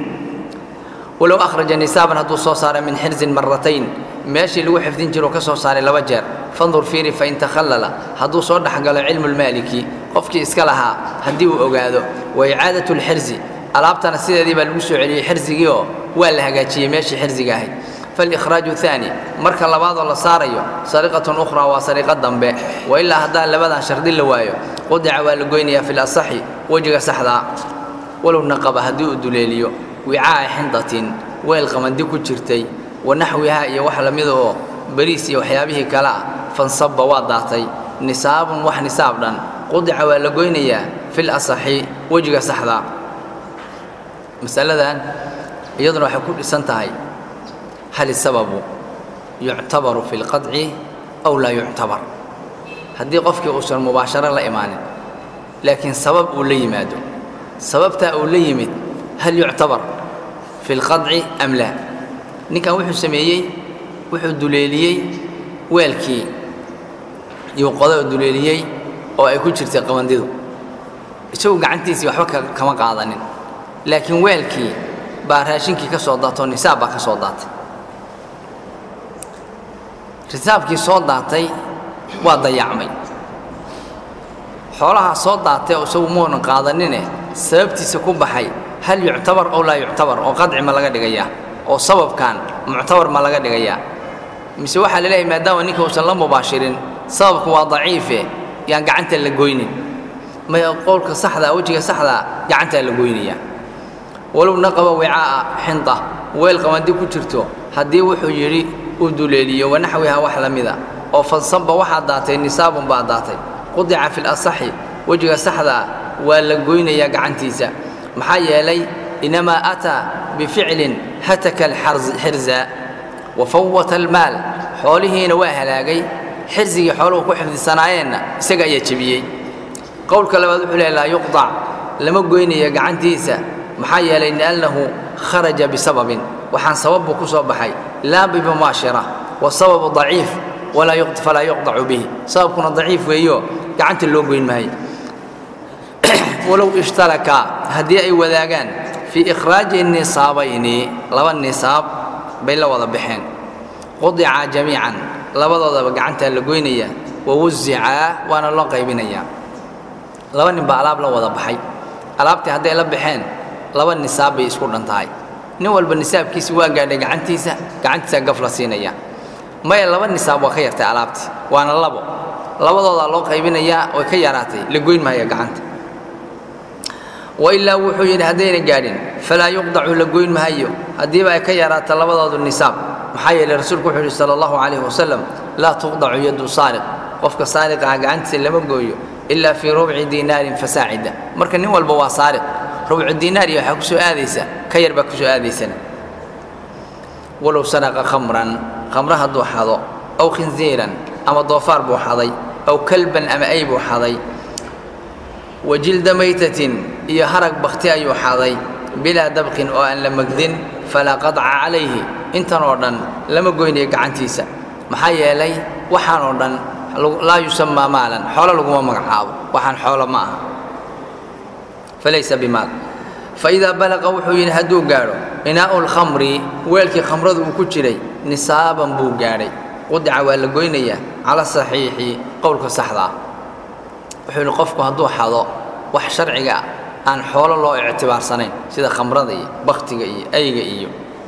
ولو أخرج نسابا هدو صوصار من حرز مرتين ماشي لو حفظين جرو كسو صار لوجر فانظر فيني فإن تخلل هدو صور حق العلم المالكي قفكي اسكلها هديو أوغادو وإعادة الحرز ألابتنا السيدة دي بالوسو علي حرزيو ولا هجاتشي ماشي حرزيقاهي فالإخراج الثاني مركا لبعض ولا صاريو سرقة أخرى وسرقة ضمبه وإلا هدا لبدا شردين لوايو قدع والقوينيا في الأصحي وجه سحدا ولو نقب هدو الدليليو وعاء حنطة والقمندي كجرتي ونحوها يا وحلا ميدو بريسي وحيابه كلا فانصب وضعتي نساب وحنسابا قدع ولقينيا في الأصحي وجه سحدا مسألة ذان يضرب حكول سنتهي هل السبب يعتبر في القطع أو لا يعتبر هدي قفك أسر مباشرة لا إيمان لكن سبب أولي مادو سببته أولي مد هل يعتبر في القطع أم لا نكا وحو سميي وحو دليليي ويلكي يوقضى الدليليي أو يكون شرطي قوانديدو يسوي قعنتيسي وحوكا كما قاضانين لكن ويلكي بارهاشينكي كسوداتو نسابا كسودات رسابكي صوداتي وضيعمي حولها صوداتي وسو مون قاضانين سببتي سكون بحي هل يعتبر أو لا يعتبر أو قطع ما لقى دقيا أو سبب كان معتبر ما لقى دقيا مسوحة لله ما دام إنك وصل مباشرين سببك ضعيفة يعني قعنت اللي جويني ما يقولك صحدا وجهك صحدا قعنت اللي جويني ولو نقب وعاء حنطة ويلقى ما دي كترته هدي وحجري ودليلية ونحوها وحلا مذا أو فالصب واحد داتي نساب بعد داتي قضع في الأصحي وجهك صحدا ولا جويني يا قعنتيسا محايا لي إنما أتى بفعل هتك الحرز وفوت المال حوله نواه لاقي حرزي حوله كحفظ صناعين سقى يتبيي قولك لا يقطع لما قويني يقعن تيسا محايا لي أنه خرج بسبب وحان سببه كسب حي لا بمباشرة والسبب ضعيف فلا يقطع به سبب كنا ضعيف ويو قعنت اللوغوين ماهي ولو اشترك هدي أي وذاقان في إخراج النصابين لو النصاب بين لو ضبحين قضع جميعا لو ضبق عنت اللقوينية ووزعا وانا الله قيبينيا لو نبع ألاب لو ضبحي ألابتي هدي لبحين لو النصاب بيسكور انتهاي نول بالنصاب كيس واقع عنتيسا قفل سينيا ما لو النصاب وخيرتي ألابتي وانا لو ضبق الله قيبينيا وكياراتي لقوين ما هي قعنت وإلا وحوين هدين قارين فلا يقضع لقوين مهيو هدي بقى كيارات لبضاد النساب محايا لرسولك وحوين صلى الله عليه وسلم لا تقضع يد سارق قفك سارق عقعنت سلم قويو إلا في ربع دينار فساعدة مركن هو البوا سارق ربع الدينار يحكسو آذيسا كير بكسو آذيسا ولو سرق خمرها دوحاضو أو خنزيرا أما ضفار بوحاضي أو كلبا أما أي بوحاضي وجلد ميتة يهرق بختي أي حاضي بلا دبق أو أن لم يقذن فلا قطع عليه انت نورا لما قوين يقعنتيسا محايا لي وحانورا لا يسمى مالا حول لغو مغعاب وحن حول معها فليس بمال فإذا بلغ وحوين هدو قالوا إناء الخمر ويلكي خمرض وكجري نصابا بو قاري قدع والقوينية على الصحيح قولك الصحراء وحوين قفك هدو حظو وح شرعي عن حول الله اعتبار سنين سيدا خمرضي بختي أيغي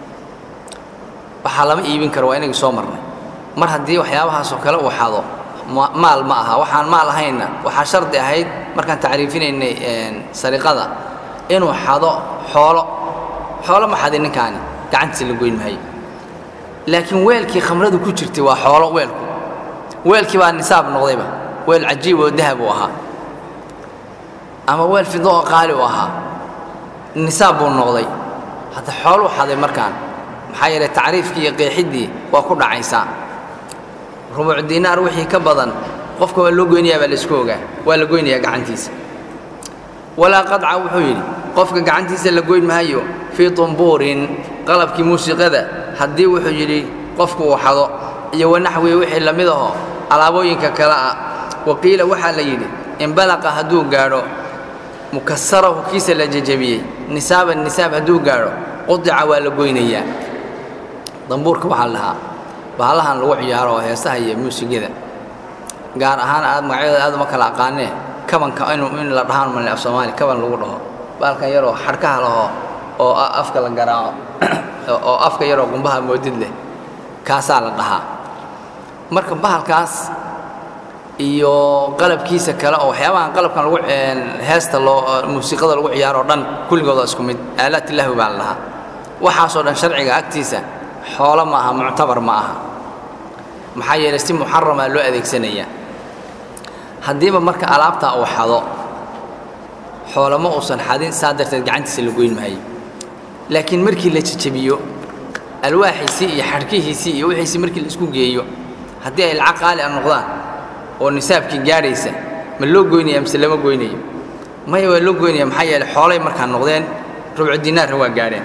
وحالما إيبين كروا إنك سومرنا مر هدي وحيابها سوكلا وحظو مال معها وحان مال هينا وحا شرط هيد مركان تعريفين إن سرقة إنه حظو حول ما حد إنكاني كعنت اللي قوين مهي لكن ويلكي خمرض كجرتي وحول ويلكي بقى النساب نغضيبه ويل عجيب والذهب وها أما ويل في ضوء قالي وها النساب والنغضي هذا حول وحد مركان محايل التعريف كي قيحدي وكل عيسى ربع الدينار وحي كبضا قفك واللقوينيا بالسكوغا واللقوينيا قعنتيس ولا قطع وحيلي قفك قعنتيس اللقوين مهيو في طنبور قلب كي موسيقى هدي وحجري قفك وحضو يو نحوي وحي لمده على بوينك كلاء وقيل وحا ليلي إن بلق هدو قارو مكسره كيس لججبيه نساب النساب هدو قارو قطع واللقوينيا طنبورك وحلها بحالها لو عيارو هيستا هي موسيقى gaar ahaan aad magacyada aad ma kala aqaanee kabanka in la dhahaan ma af Soomaali kaban lagu dhaho baalkan yaro xarkaha laho oo afka la garaaco oo afka yaro gumbaha moodid leh kaasa la dhahaa marka bahalkaas iyo qalabkiisa kale oo waxyaabahan qalabkan lagu heesta loo muusiqada lagu ciyaaro dhan kulligooda isku mid aalad ilaahi baa lahaa waxa soo dhan sharciga agtiisa xoolo ma aha mu'tabar ma aha maxaa yeelay si muharrama loo adeegsanaya haddiiba marka alaabta uu xado xoolama uusan xadin saadarteed gacantiisa lagu goyn maayo laakiin markii la jajabiyo alwaaxiisi iyo xarkihiisi iyo wixiisi markii la isku geeyo haddii ay lacag qaali ah noqdaan oo nisaabkii gaaraysa ma loo goynayaa mise lama goynayo maya waa loo goynayaa maxaa yeelay xoolay markaa noqdeen rubcu diinaar waa gaareen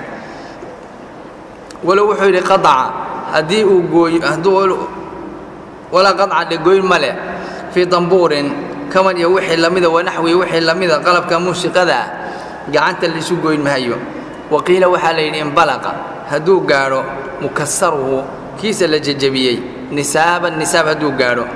walow wuxuu yidhi qadaca haddii uu gooyo hadduu ولا قطع لقوين ملأ في طنبور كمان يوحي لمذا ونحوي يوحي لمذا قلب كموسيقى ذا جعنت اللي سوقين مهيو وقيل وحالين إن بلغ هدو قارو مكسره كيس لججبيي نساب هدو قارو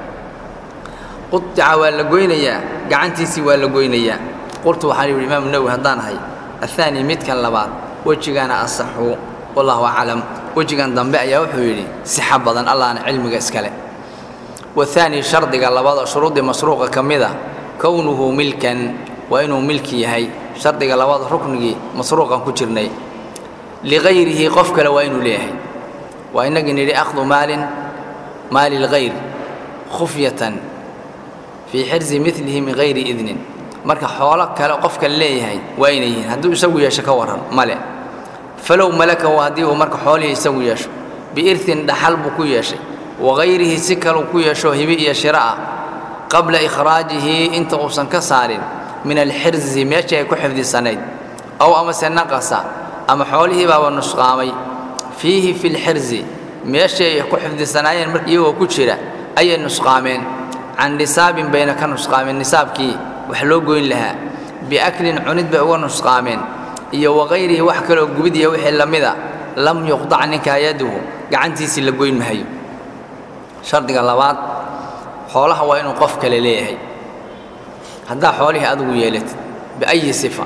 قطع واللقوين يا جعنتي سوى اللقوين يا قلت وحالي الإمام النووي هدان هاي الثاني ميت كان لبعض وجهنا الصحو والله أعلم وجهنا ضمبع يا وحولي سحبضا الله عن علمك اسكله والثاني شرط قال بعض شروط مسروقة كمذا كونه ملكا وإنه ملكي هي شرط قال بعض ركنه مسروقا كجرني لغيره قفك لو إنه ليه وإنك نري أخذ مال الغير خفية في حرز مثله من غير إذن مرك حولك كلا قفك ليه هي وإنه هدو يسوي شكورا ملأ فلو ملكه وهديه مرك حوله يسوي يشو بإرث دحل بكو شيء وغيره سكر كو يشو هبئ شراء قبل إخراجه انت أوصن كسار من الحرز ماشي كحفظ السنين أو أما سنقص أما حوله باب النسقامي فيه في الحرز ماشي كحفظ السنين مركي وكشرة أي النسقامين عن نساب بين كنسقامين نساب كي وحلوقين لها بأكل عند بأو نسقامين iyo waqayrihi wax kale oo gubid iyo wixii lamida lam yuqdac ninka yaduhu gacantiisa la goyn mahayo shardiga labaad xoolaha waa inuu qof kale leeyahay hadaa xoolihi adigu yeelatid bi ay sifa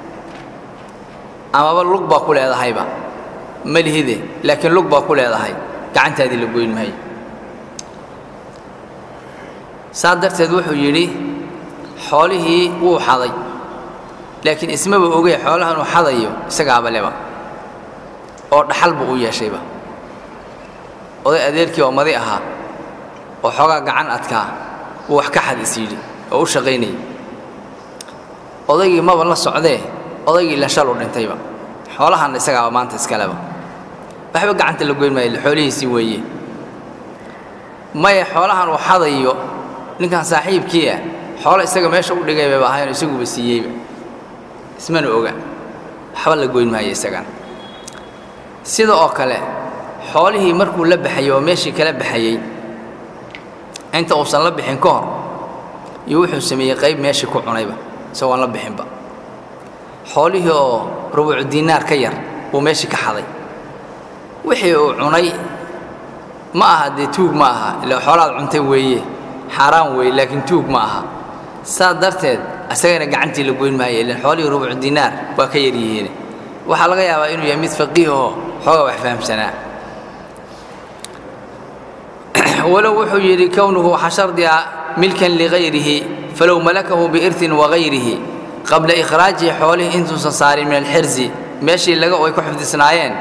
ama lug baa ku leedahayba malihide laakiin lug baa ku leedahay gacantaadii la goyn mahayo saadarteed wuxuu yiri xoolihi wuu xaday لكن اسمه بوجه حولها وحضيو سجع بلبا أو دحل بقوية شيبة وذي أديرك ومضيئها وحقق عن أتكا وحكى حد يسيري أو شغيني وذي ما والله السعودية وذي إلا شلون نتيبا حولها أن سجع وما أنت سكلبا بحب عن تلقين ما الحولي يسويه ما يحولها وحضيو نكان صاحب كيا حول سجع ما يشوف اللي جاي بهاي يسوق بالسيئة اسمه أوجا حول الجوين ما يستجان سيدا أكله حاله مركو لب حيو ماشي كلب حيي inta uusan la bixin ka hor iyo wuxuu sameeyay qayb meeshii ku cunayba isagoo aan la bixinba xoolihii oo rubuc diinaar ka yar buu meeshii ka xaday wixii uu cunay ma aha dee tuug ma aha ilaa xoolaad cuntay weeye xaaraan weeye laakiin tuug ma aha saa darteed asagana gacantii la goyn maayo ilaa xoolihii rubuc diinaar waa ka yar yihiin waxaa laga yaabaa inuu yahay mid faqiih oo xoogaa wax fahamsanaa walow wuxuu yidhi kownuhu waxaa shardiga milkan ligayrihi falow malakahu biirtin wagayrihi qabla ikhraajihi xoolihii intuusan saarin min alxirzi meeshii laga ay ku xifdisnaayeen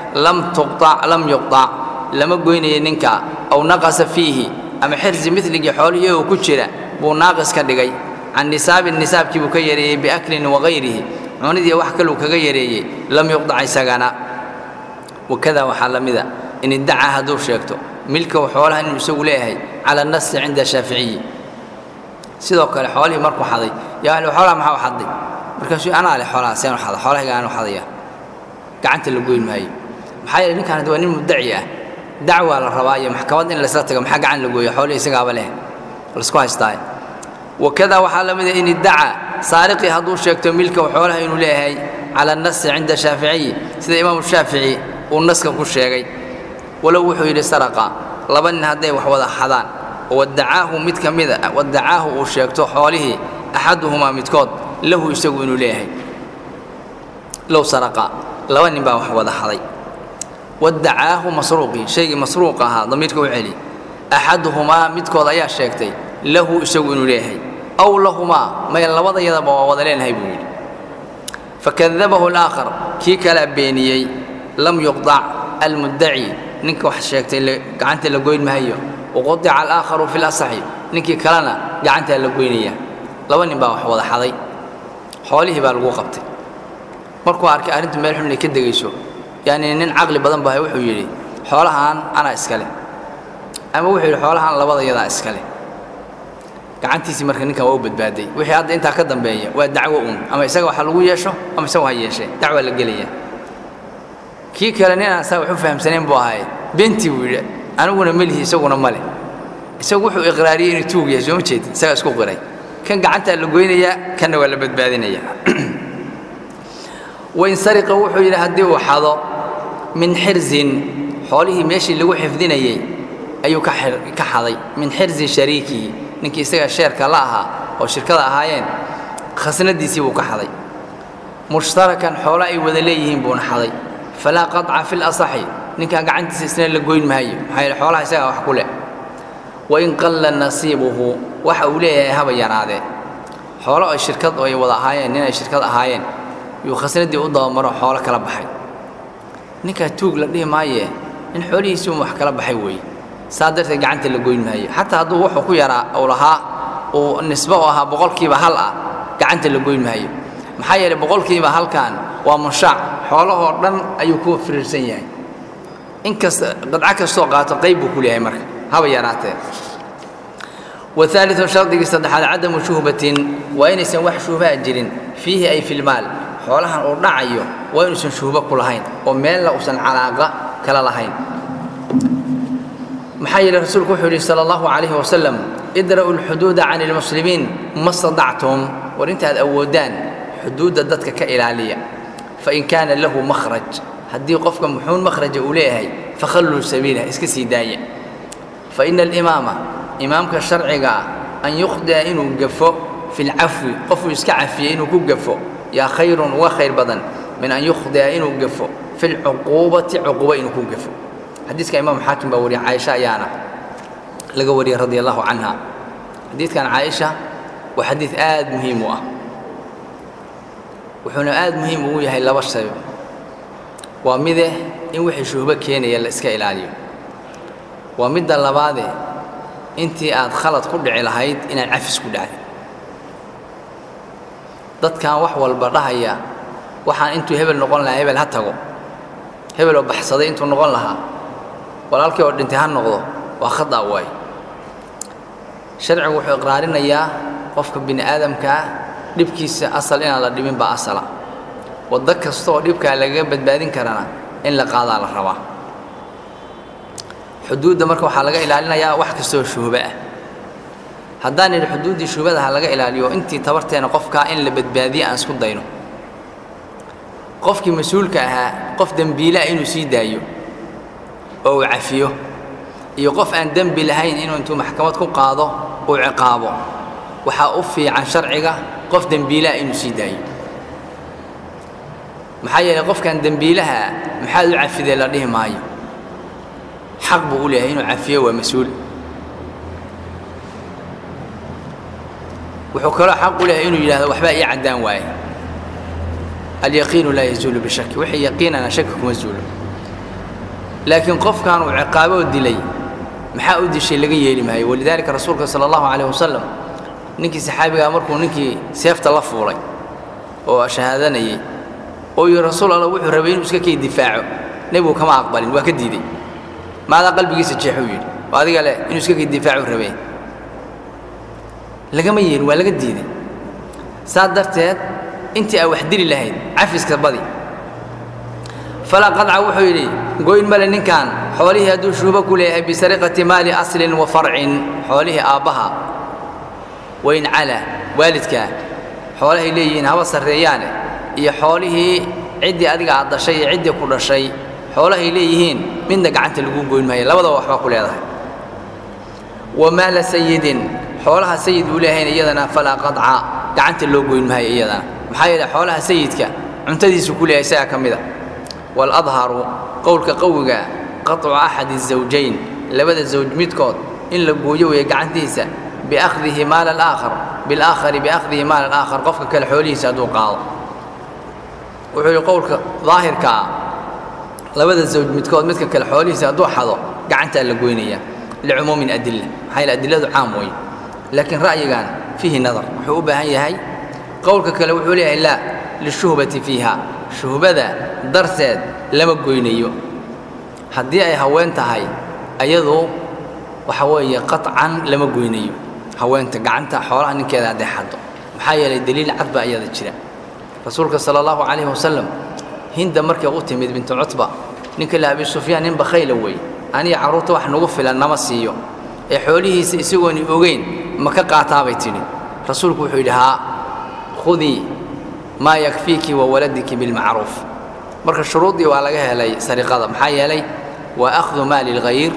lam yuqtac lama goynayo ninka aw naqasa fiihi ama xirzi midligii xoolihii uu ku jira buu naaqis ka dhigay can nisaabkii buu ka yareeyey biaklin wagayrihi cunidii wax kaluu kaga yareeyey lam yuqdac isagana wakada waxaa la mida in iddacaa hadduu sheegto milkahu xoolaha inuu isagu leeyahay cala annasi cinda shaaficiyi sidoo kale xoolihii markuu xaday yaa ahlu xoolaha maxaa u xaday markaasuu anaa leh xoolaha seen u xada xoolahayga aan u xadaya gacanta la goyn maayo maxaa yeelay ninkan hadda waa nin muddaci ah dacwaa la rabaa iyo maxkamad in laysla tago maxaa gacan la gooya xoolihii isagaaba leh laisku haystaa wakada waxaa la mida in iddacaa saariqii hadduu sheegto milkahu xoolaha inuu leeyahay cala annasi cinda shaaficiyi sida imaamu shaafici uu naska ku sheegay walow wuxuu yidhi saraqa laba nin hadday wax wada xadaan wadacaahu mid ka mida wadacaahu uu sheegto xoolihii axaduhumaa midkood lahu isagu inuu leeyahay low saraqa laba nin baa wax wada xaday wadacaahu masruuqii shaygii masruuq ahaa damiirka u celi axaduhumaa midkood ayaa sheegtay lahu isagu inuu leeyahay aw lahumaa may labadayadaba waa wada leenahay buu yidhi fakadabahu alaakhar kii kalaa beeniyey lam yuqdac almuddaci ninka wax sheegtay gacanta la goyn maayo waqadica alaakharu fi lasaxi ninkii kalena gacantaa la goynaya laba nin baa wax wada xaday xoolihii baa lagu qabtay markuu arkay arrintu meel xun inay ka degayso yani nin caqli badan baa wuxuu yidhi xoolahaan anaa iskale ama wuxuu yidhi xoolahaan labadayadaa iskale gacantiisii marka ninkan waa u badbaaday wixii hadda intaa ka dambeeya waa dacwo uun ama isaga waxa lagu yeesho ama isaga ha yeeshee dacwaa la gelaya kii kale nin aan saa wax u fahamsanayn buu ahay beentii buu yidhi aniguna melihi isaguna male isagu wuxuu iqraariyey inuu tuug yahay soo ma jeedin isagaa isku qiray kan gacantaa la goynayaa kanna waa la badbaadinaya wain sariqa wuxuu yidhi haddii uu xado min xirzin xoolihii meeshii lagu xifdinayey ayuu ka xaday min xirzi shariikihi ninkii isaga sheerka la ahaa oo shirkada ahaayeen khasnadiisii buu ka xaday mushtarakan xoolo ay wada leeyihiin buuna xaday falaa qadca fi lasaxi ninkan gacantiisa isna la goyn maayo maxaa yeele xoolaha isagaa wax ku leh wain qalla nasiibuhu waxa uu leeyahay haba yaraadee xoolo ay shirkad oo ay wada ahaayeen nin ay shirkad ahaayeen yuu khasnadii u dabamaro xoolo kala baxay ninkaa tuug la dhihi maayee in xoolihiisii un wax kala baxay weeye saa darteed gacanta la goyn maayo xataa hadduu wuxuu ku yaraa uu lahaa uu nisbo u ahaa boqolkiiba hal ah gacanta la goyn maayo maxaa yeelay boqolkiiba halkan waa mushaac xoolahoo dhan ayuu ku firiirsan yahay inkasta qadca kastoo qaato qayb buu ku leeyahay marka haba yaraatee وثالث شرط استدحال عدم شهبة وإنسان wax shubaha jirin fiihi ay fil maal xoolahan oo dhacayo waa inaysan shuba ku lahayn oo meel la usan calaaqa kala lahayn maxaa yeelay rasuulku wuxuu yidhi sallallahu alayhi wasallam idra'u alxuduuda can almuslimiin ma stadactum war intaad awoodaan xuduudda dadka ka ilaaliya fain kaana lahu makhraj haddii qofka muxuun makhraja uu leeyahay fakhalluu sabiilah iska sii daaya faina alimaama imaamka sharciga an yukhdaa inuu gafo fi lcafwi qofuu iska cafiyey inuu ku gafo yaa khayrun uga khayr badan min an yukhdaa inuu gafo fi lcuquubati cuquuba inuu ku gafo xadiiska imaam xaakim baa wariyay caaisha ayaana laga wariyay radia allahu canha xadiidkan caaisha waa xadiid aad muhiim u ah wuxuuna aad muhiim ugu yahay laba shay waa mide in wixii shuhbo keenaya la iska ilaaliyo waa midda labaade intii aad khalad ku dhici lahayd inaad cafis ku dhacday dadkan wax walba dhahaya waxaan intuu hebel noqon lahaa hebel ha tago hebel oo baxsaday intuu noqon lahaa walaalkii oo dhintay ha noqdo waa khada waay sharcigu wuxuu iqraarinayaa qofka bini aadamkaa dhibkiisa asal inaan la dhimin baa asala waddo kastoo dhibkaa lagaga badbaadin karana in la qaadaa la rabaa xuduudda marka waxaa laga ilaalinayaa wax kastoo shuhba ah haddaan idhi xuduuddii shubhadaha laga ilaaliyo intii tabarteena qofkaa in la badbaadiyo aan isku dayno qofkii mas-uulka ahaa qof dembiilaa inuu sii daayo oo uu cafiyo iyo qof aan dembi lahayn inuu intuu maxkamad ku qaado uu ciqaabo waxaa u fiican sharciga qof dembiilaa inuu sii daayo maxaa yeelay qofkan dembiilaha maxaad u cafidee la dhihi maayo xaq buu u leeyahay inuu cafiyo waa mas-uul wuxuu kaloo xaq u leeyahay inuu yidhaahdo waxbaa ii caddaan waaye alyaqiinu laa yazuulu bishaki wixii yaqiinana shaki kuma zuulo laakiin qofkan uu ciqaabo dilay maxaa u dishay laga yeeli maayo walidaalika rasuulka sala allahu calayhi wasalam ninkii saxaabigaa markuu ninkii seefta la fuulay oo shahaadanayay oo yidhi rasuul allah wuxuu rabay inuu iska kii difaaco nebigu kama aqbalin waa ka diiday maadaa qalbigiisa jeexuu yidhi oo adiga leh inuu iska kii difaacu rabay lagama yeelin waa laga diiday saa darteed intii aa wax dili lahayd cafiska badi falaa qadca wuxuu yidhi goyn male ninkan xoolihii hadduu shuubo ku leeyahay bisariqati maali aslin wa farcin xoolihii aabbaha wayn cala waalidkaa xoolahay leeyihiin haba sarreeyaane iyo xoolihii ciddii adiga aad dhashay iyo ciddii ku dhashay xoolahay leeyihiin midna gacanta lagu goyn maayo labadaba waxbaa ku leedahay wa maala sayidin xoolaha sayid uu leehayna iyadana falaa qadca gacanta loo goyn maayo iyadana maxaa yeelay xoolaha sayidka cuntadiisu ku leeyahay isagaa ka mida waaladharu qowlka qawiga qaطcu axadi الزawjayn labada zawj midkood in la gooyo weeye gacantiisa biakhdihi maala alaakhar bilaakhari biakhdihi maala alaakhar qofka kale xoolihiisa hadduu qaado wuxuu yidhi qowlka daahirka ah labada zawj midkood midka kale xoolihiisa hadduu xado gacantaa la goynaya licumuumi adilla maxaa yeele adilladu caam weeye laakiin ra'yigan fiihi nadar wuxuu u baahan yahay qowlka kale wuxuu leeyahay laa lishuhbati fiiha shuhbada darteed lama goynayo haddii ay haween tahay ayadu waxa weeye qaطcan lama goynayo haweenta gacanta xoolaha ninkeeda hadday xaddo maxaa yeelay daliil cad baa iyada jira rasuulka sala allahu calayhi wasalam hinda markay u timid bintu cutba ninka la abi sufyaan nin bakhayla weeye aniga carruurta wax nagu filan nama siiyo ee xoolihiisa isagooni ogeyn ma ka qaataabay tidhi rasuulku wuxuu yidhi haa khudii maa yakfiiki wa waladiki bilmacruuf marka shuruuddii waa laga helay sariqada maxaa yeelay waa akhdu maali lghayr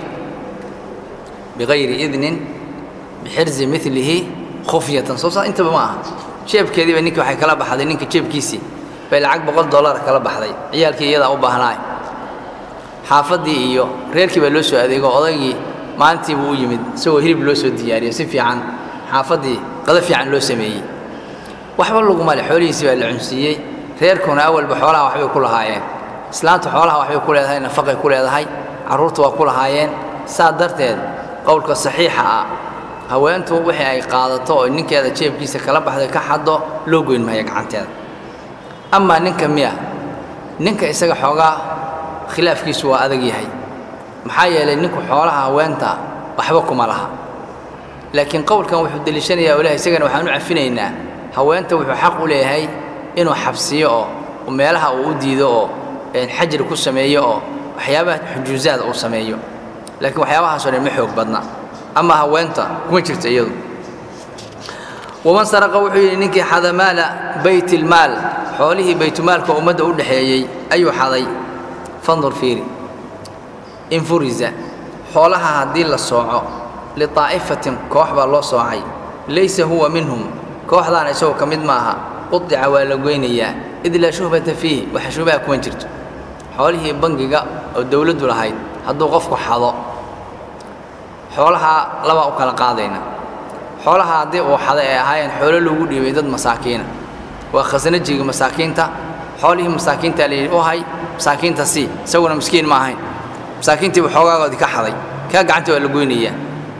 bigayri idnin bixirzi milihi khufyatan soo saa intaba ma aha jeebkeediiba ninkii waxay kala baxday ninka jeebkiisii bay lacag $100 kala baxday ciyaalkii iyadaa u baahnaay xaafaddii iyo reerkii baa loo soo adeego odaygii maalintii buu u yimid isagoo hilib loo soo diyaariyey si fiican xaafaddii qada fiican loo sameeyey waxba laguma le xoolihiisii baa la cunsiiyey reerkuna awalba xoolaha waxbay ku lahaayeen islaanta xoolaha waxbay ku leedahay nafaqay ku leedahay carruurta waa ku lahaayeen saa darteed qowlka saxiixa ah haweentu wixii ay qaadato oo ninkeeda jeebkiisa kala baxday ka xaddo loo goyn maayo gacanteeda amaa ninka miya ninka isaga xoogaa khilaafkiisu waa adag yahay maxaa yeelay ninku xoolaha haweenta waxba kuma laha laakiin qowlkan wuxuu deliishanayaa oo ilaahay isagana waxaan u cafinaynaa haweenta wuxuu xaq u leeyahay inuu xabsiyo oo meelaha uu u diido oo xajri ku sameeyo oo waxyaabaha xujuuzaad uu sameeyo laakiin waxyaabahaasoo dhan ma xoog badna ama haweenta kuma jirto iyadu waman saraqa wuxuu yidhi ninkii xada maala baytilmaal xoolihii baytumaalka ummadda u dhexeeyey ayuu xaday fandur fiiri in furiza xoolaha haddii la sooco litaa'ifatin koox baa loo soocay laysa huwa minhum kooxdaana isagoo ka mid maaha qudica waa la goynayaa id laa shuhbata fiihi waxa shubaha kuma jirto xoolihii bangiga oo dawladdu lahayd hadduu qofku xado xoolaha laba u kala qaadayna xoolaha haddii uu xaday ay ahaayeen xoolo lagu dhiibay dad masaakiina waa khasnajiga masaakiinta xoolihii masaakiinta la yidhi u hay masaakiinta sii isaguna miskiin ma ahayn masaakiintiiba xoogaagoodii ka xaday kaa gacanta waa la goynayaa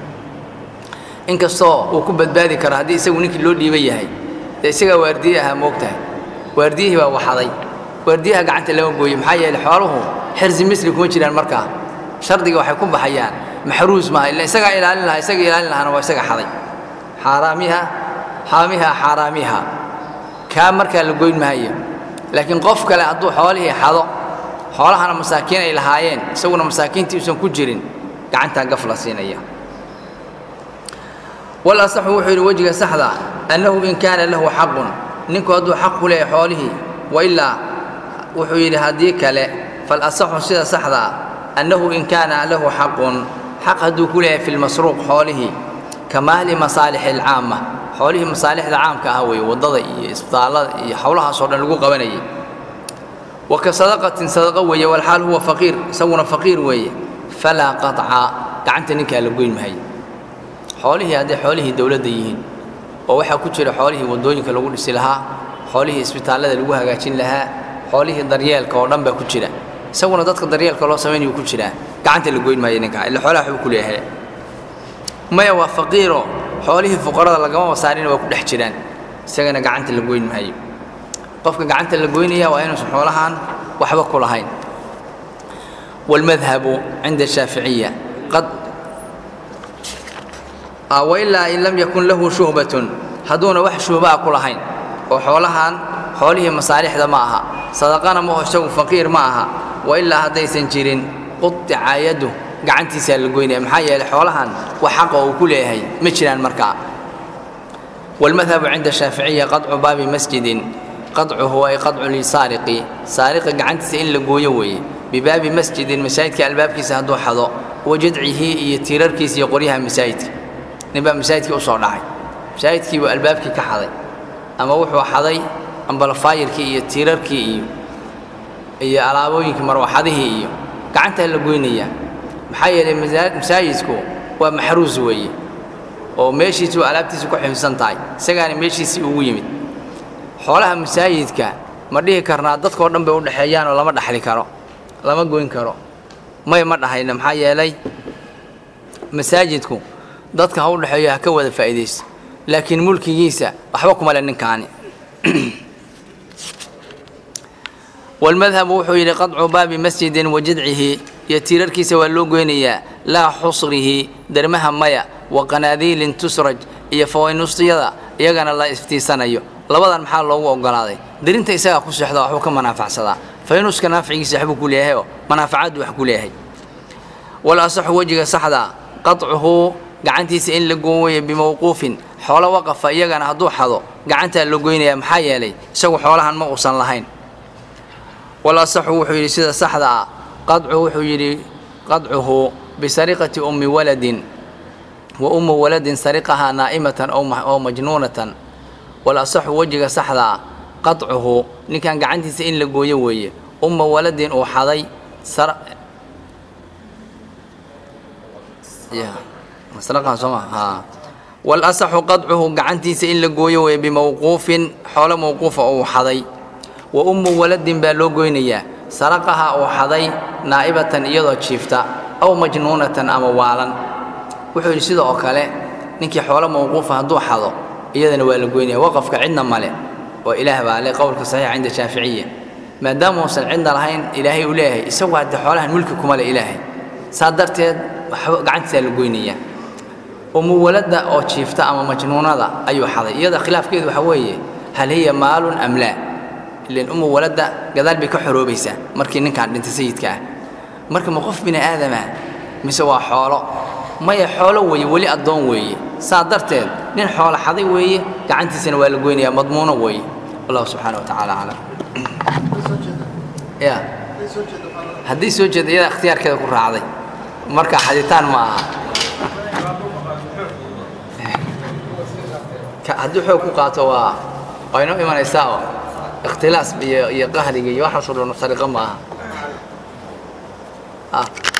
inkastoo uu ku badbaadi karo haddii isagu ninkii loo dhiiban yahay dee isagaa waardiye ahaa moogtahay waardiyihii baa waxaday waardiyaha gacanta lama gooyo maxaa yeelay xooluhu xirsi misri kuma jiraan markaa shardiga waxay ku baxayaan maxruus maaha illa isagaa ilaalin lahaa isaga ilaalin lahaana waa isaga xaday xaaraamiha xaamiha xaaraamiha kaa markaa la goyn maayo laakiin qof kale hadduu xoolihii xado xoolahana masaakiin ay lahaayeen isaguna masaakiintii uusan ku jirin gacantaa gaf la siinaya والأصح وحي وجه سحدا أنه إن كان له حق نكو هدو حق له حوله وإلا وحي هديك له فالأصح سيدا سحدا أنه إن كان له حق هدو كله في المسروق حوله كمال مصالح العامة حوله مصالح العام كهوي والضضي إسبطالات حولها صورنا لقو قبني وكصدقة صدقة وي والحال هو فقير سونا فقير وي فلا قطع قعنت نكا لقوين مهي حوله هذه حوله دولة ديهين ووحا كتير حوله ودوينك لقول إسلها حوله إسبطالات لقو هاقاتين لها حوله دريال كورنبا كتير سونا ضدك دريال كلو سمين يكتير قعنت لقوين مهي نكا اللي حولها حب كلها ما يوا فقيره حوله فقراء لقما وصارين وكل حجران سجنا قعنت لقوين مهي قفك قعنت لقوين يا وين حولهان وحبا كلهين والمذهب عند الشافعية قد وإلا إن لم يكن له شهبة هدون وح شهباء كلهين وحولهان حوله مصالح ذا معها صدقنا ما هو شو فقير معها وإلا هذي سنجرين قطع يده قعنتي سالقوين محايا حولهان وحقه وكله هي مجران مركع والمذهب عند الشافعية قطع باب مسجد قطعه أي قطع لسارق سارق قعنتي سالقوي بباب مسجد مساجد كالباب كيس هدو حظو وجدعه يتيرر كيس يقريها مساجد نبقى مساجد كي أصور نعي مساجد كي والباب كي كحظي أما وحو حظي أم بلفاير كي يتيرر كي إيه علابوين كمروحته قعنتها اللقوينية محايا مساجدكو ومحروز ويه وماشيتو ألابتيسو كحفظان تاي سيغاني ماشيسي ويمد حولها مساجدك مرديه كرنا دادكو ودن بي ودحيان ولا ما دحلي كارو لما قوين كارو ما يمدحينا محايا لي مساجدكو دادك هاو دحيا كودا فايديس لكن ملكي جيسا وحبكم على النكاني والمذهب وحي لقطع باب مسجد وجدعه يتيرر كيس واللوغينيا لا حصره درمها ميا وقناديل تسرج iyo fooynustiyada iyagana la iftiisanayo labadan maxaa loogu ogolaaday dirinta isaga ku sixda wax ka manaafacsada faynuska naaficiisa xabu ku leeyahay manaafacaad wax ku leeyahay wal asah wajiga saxda qat'uhu gacantiisa in la gooyo bimawquufin xoolo waqafa iyagana haduu xado gacanta la gooynaya maxaa yeelay isagu xoolahan ma uusan lahayn wal asah wuxuu yiri sida saxda قطعه بسرقة أم ولد وأم ولد سرقها نائمة أو مجنونة والأصح وجه سحدا قطعه نكان قعنتي سئن لقويوي أم ولد أو حضي سرقها سمع والأصح قطعه قعنتي سئن لقويوي بموقوف حول موقوف أو حضي وأم ولد بالوغوينيا سرقها أو حضي نائبة يضع شيفتا أو مجنونة أموالا وحول سيدا أوكالي نكي حولا موقوفة هدو حضو إيضا والقوينيا وقف كعدنا مالي وإله بالي قولك صحيح عند الشافعية ما دام وصل عندنا لهين إلهي إلهي يسوى هدو حولها ملككم على إلهي صادرت قعنت سالقوينيا أم ولد أو شيفتا أما مجنونة أيو حضي إيضا خلاف كيد وحوية هل هي مال أم لا لأن أم ولد قدال بكحرو بيسا مركي ننك عند انت سيدك مركي مقف بنا آدم مسوا حوله ما يحوله وي ولي أدون وي صادرتين نين حوله حظي وي كعنت سنوال قوينيا مضمونه وي الله سبحانه وتعالى على يا هدي سوجد إذا اختيار كذا كل راعي مركي حديثان معها هدو حقوقاته وينو إيمان يساوى اختلاس بقهري يوحى صدر نصرق معها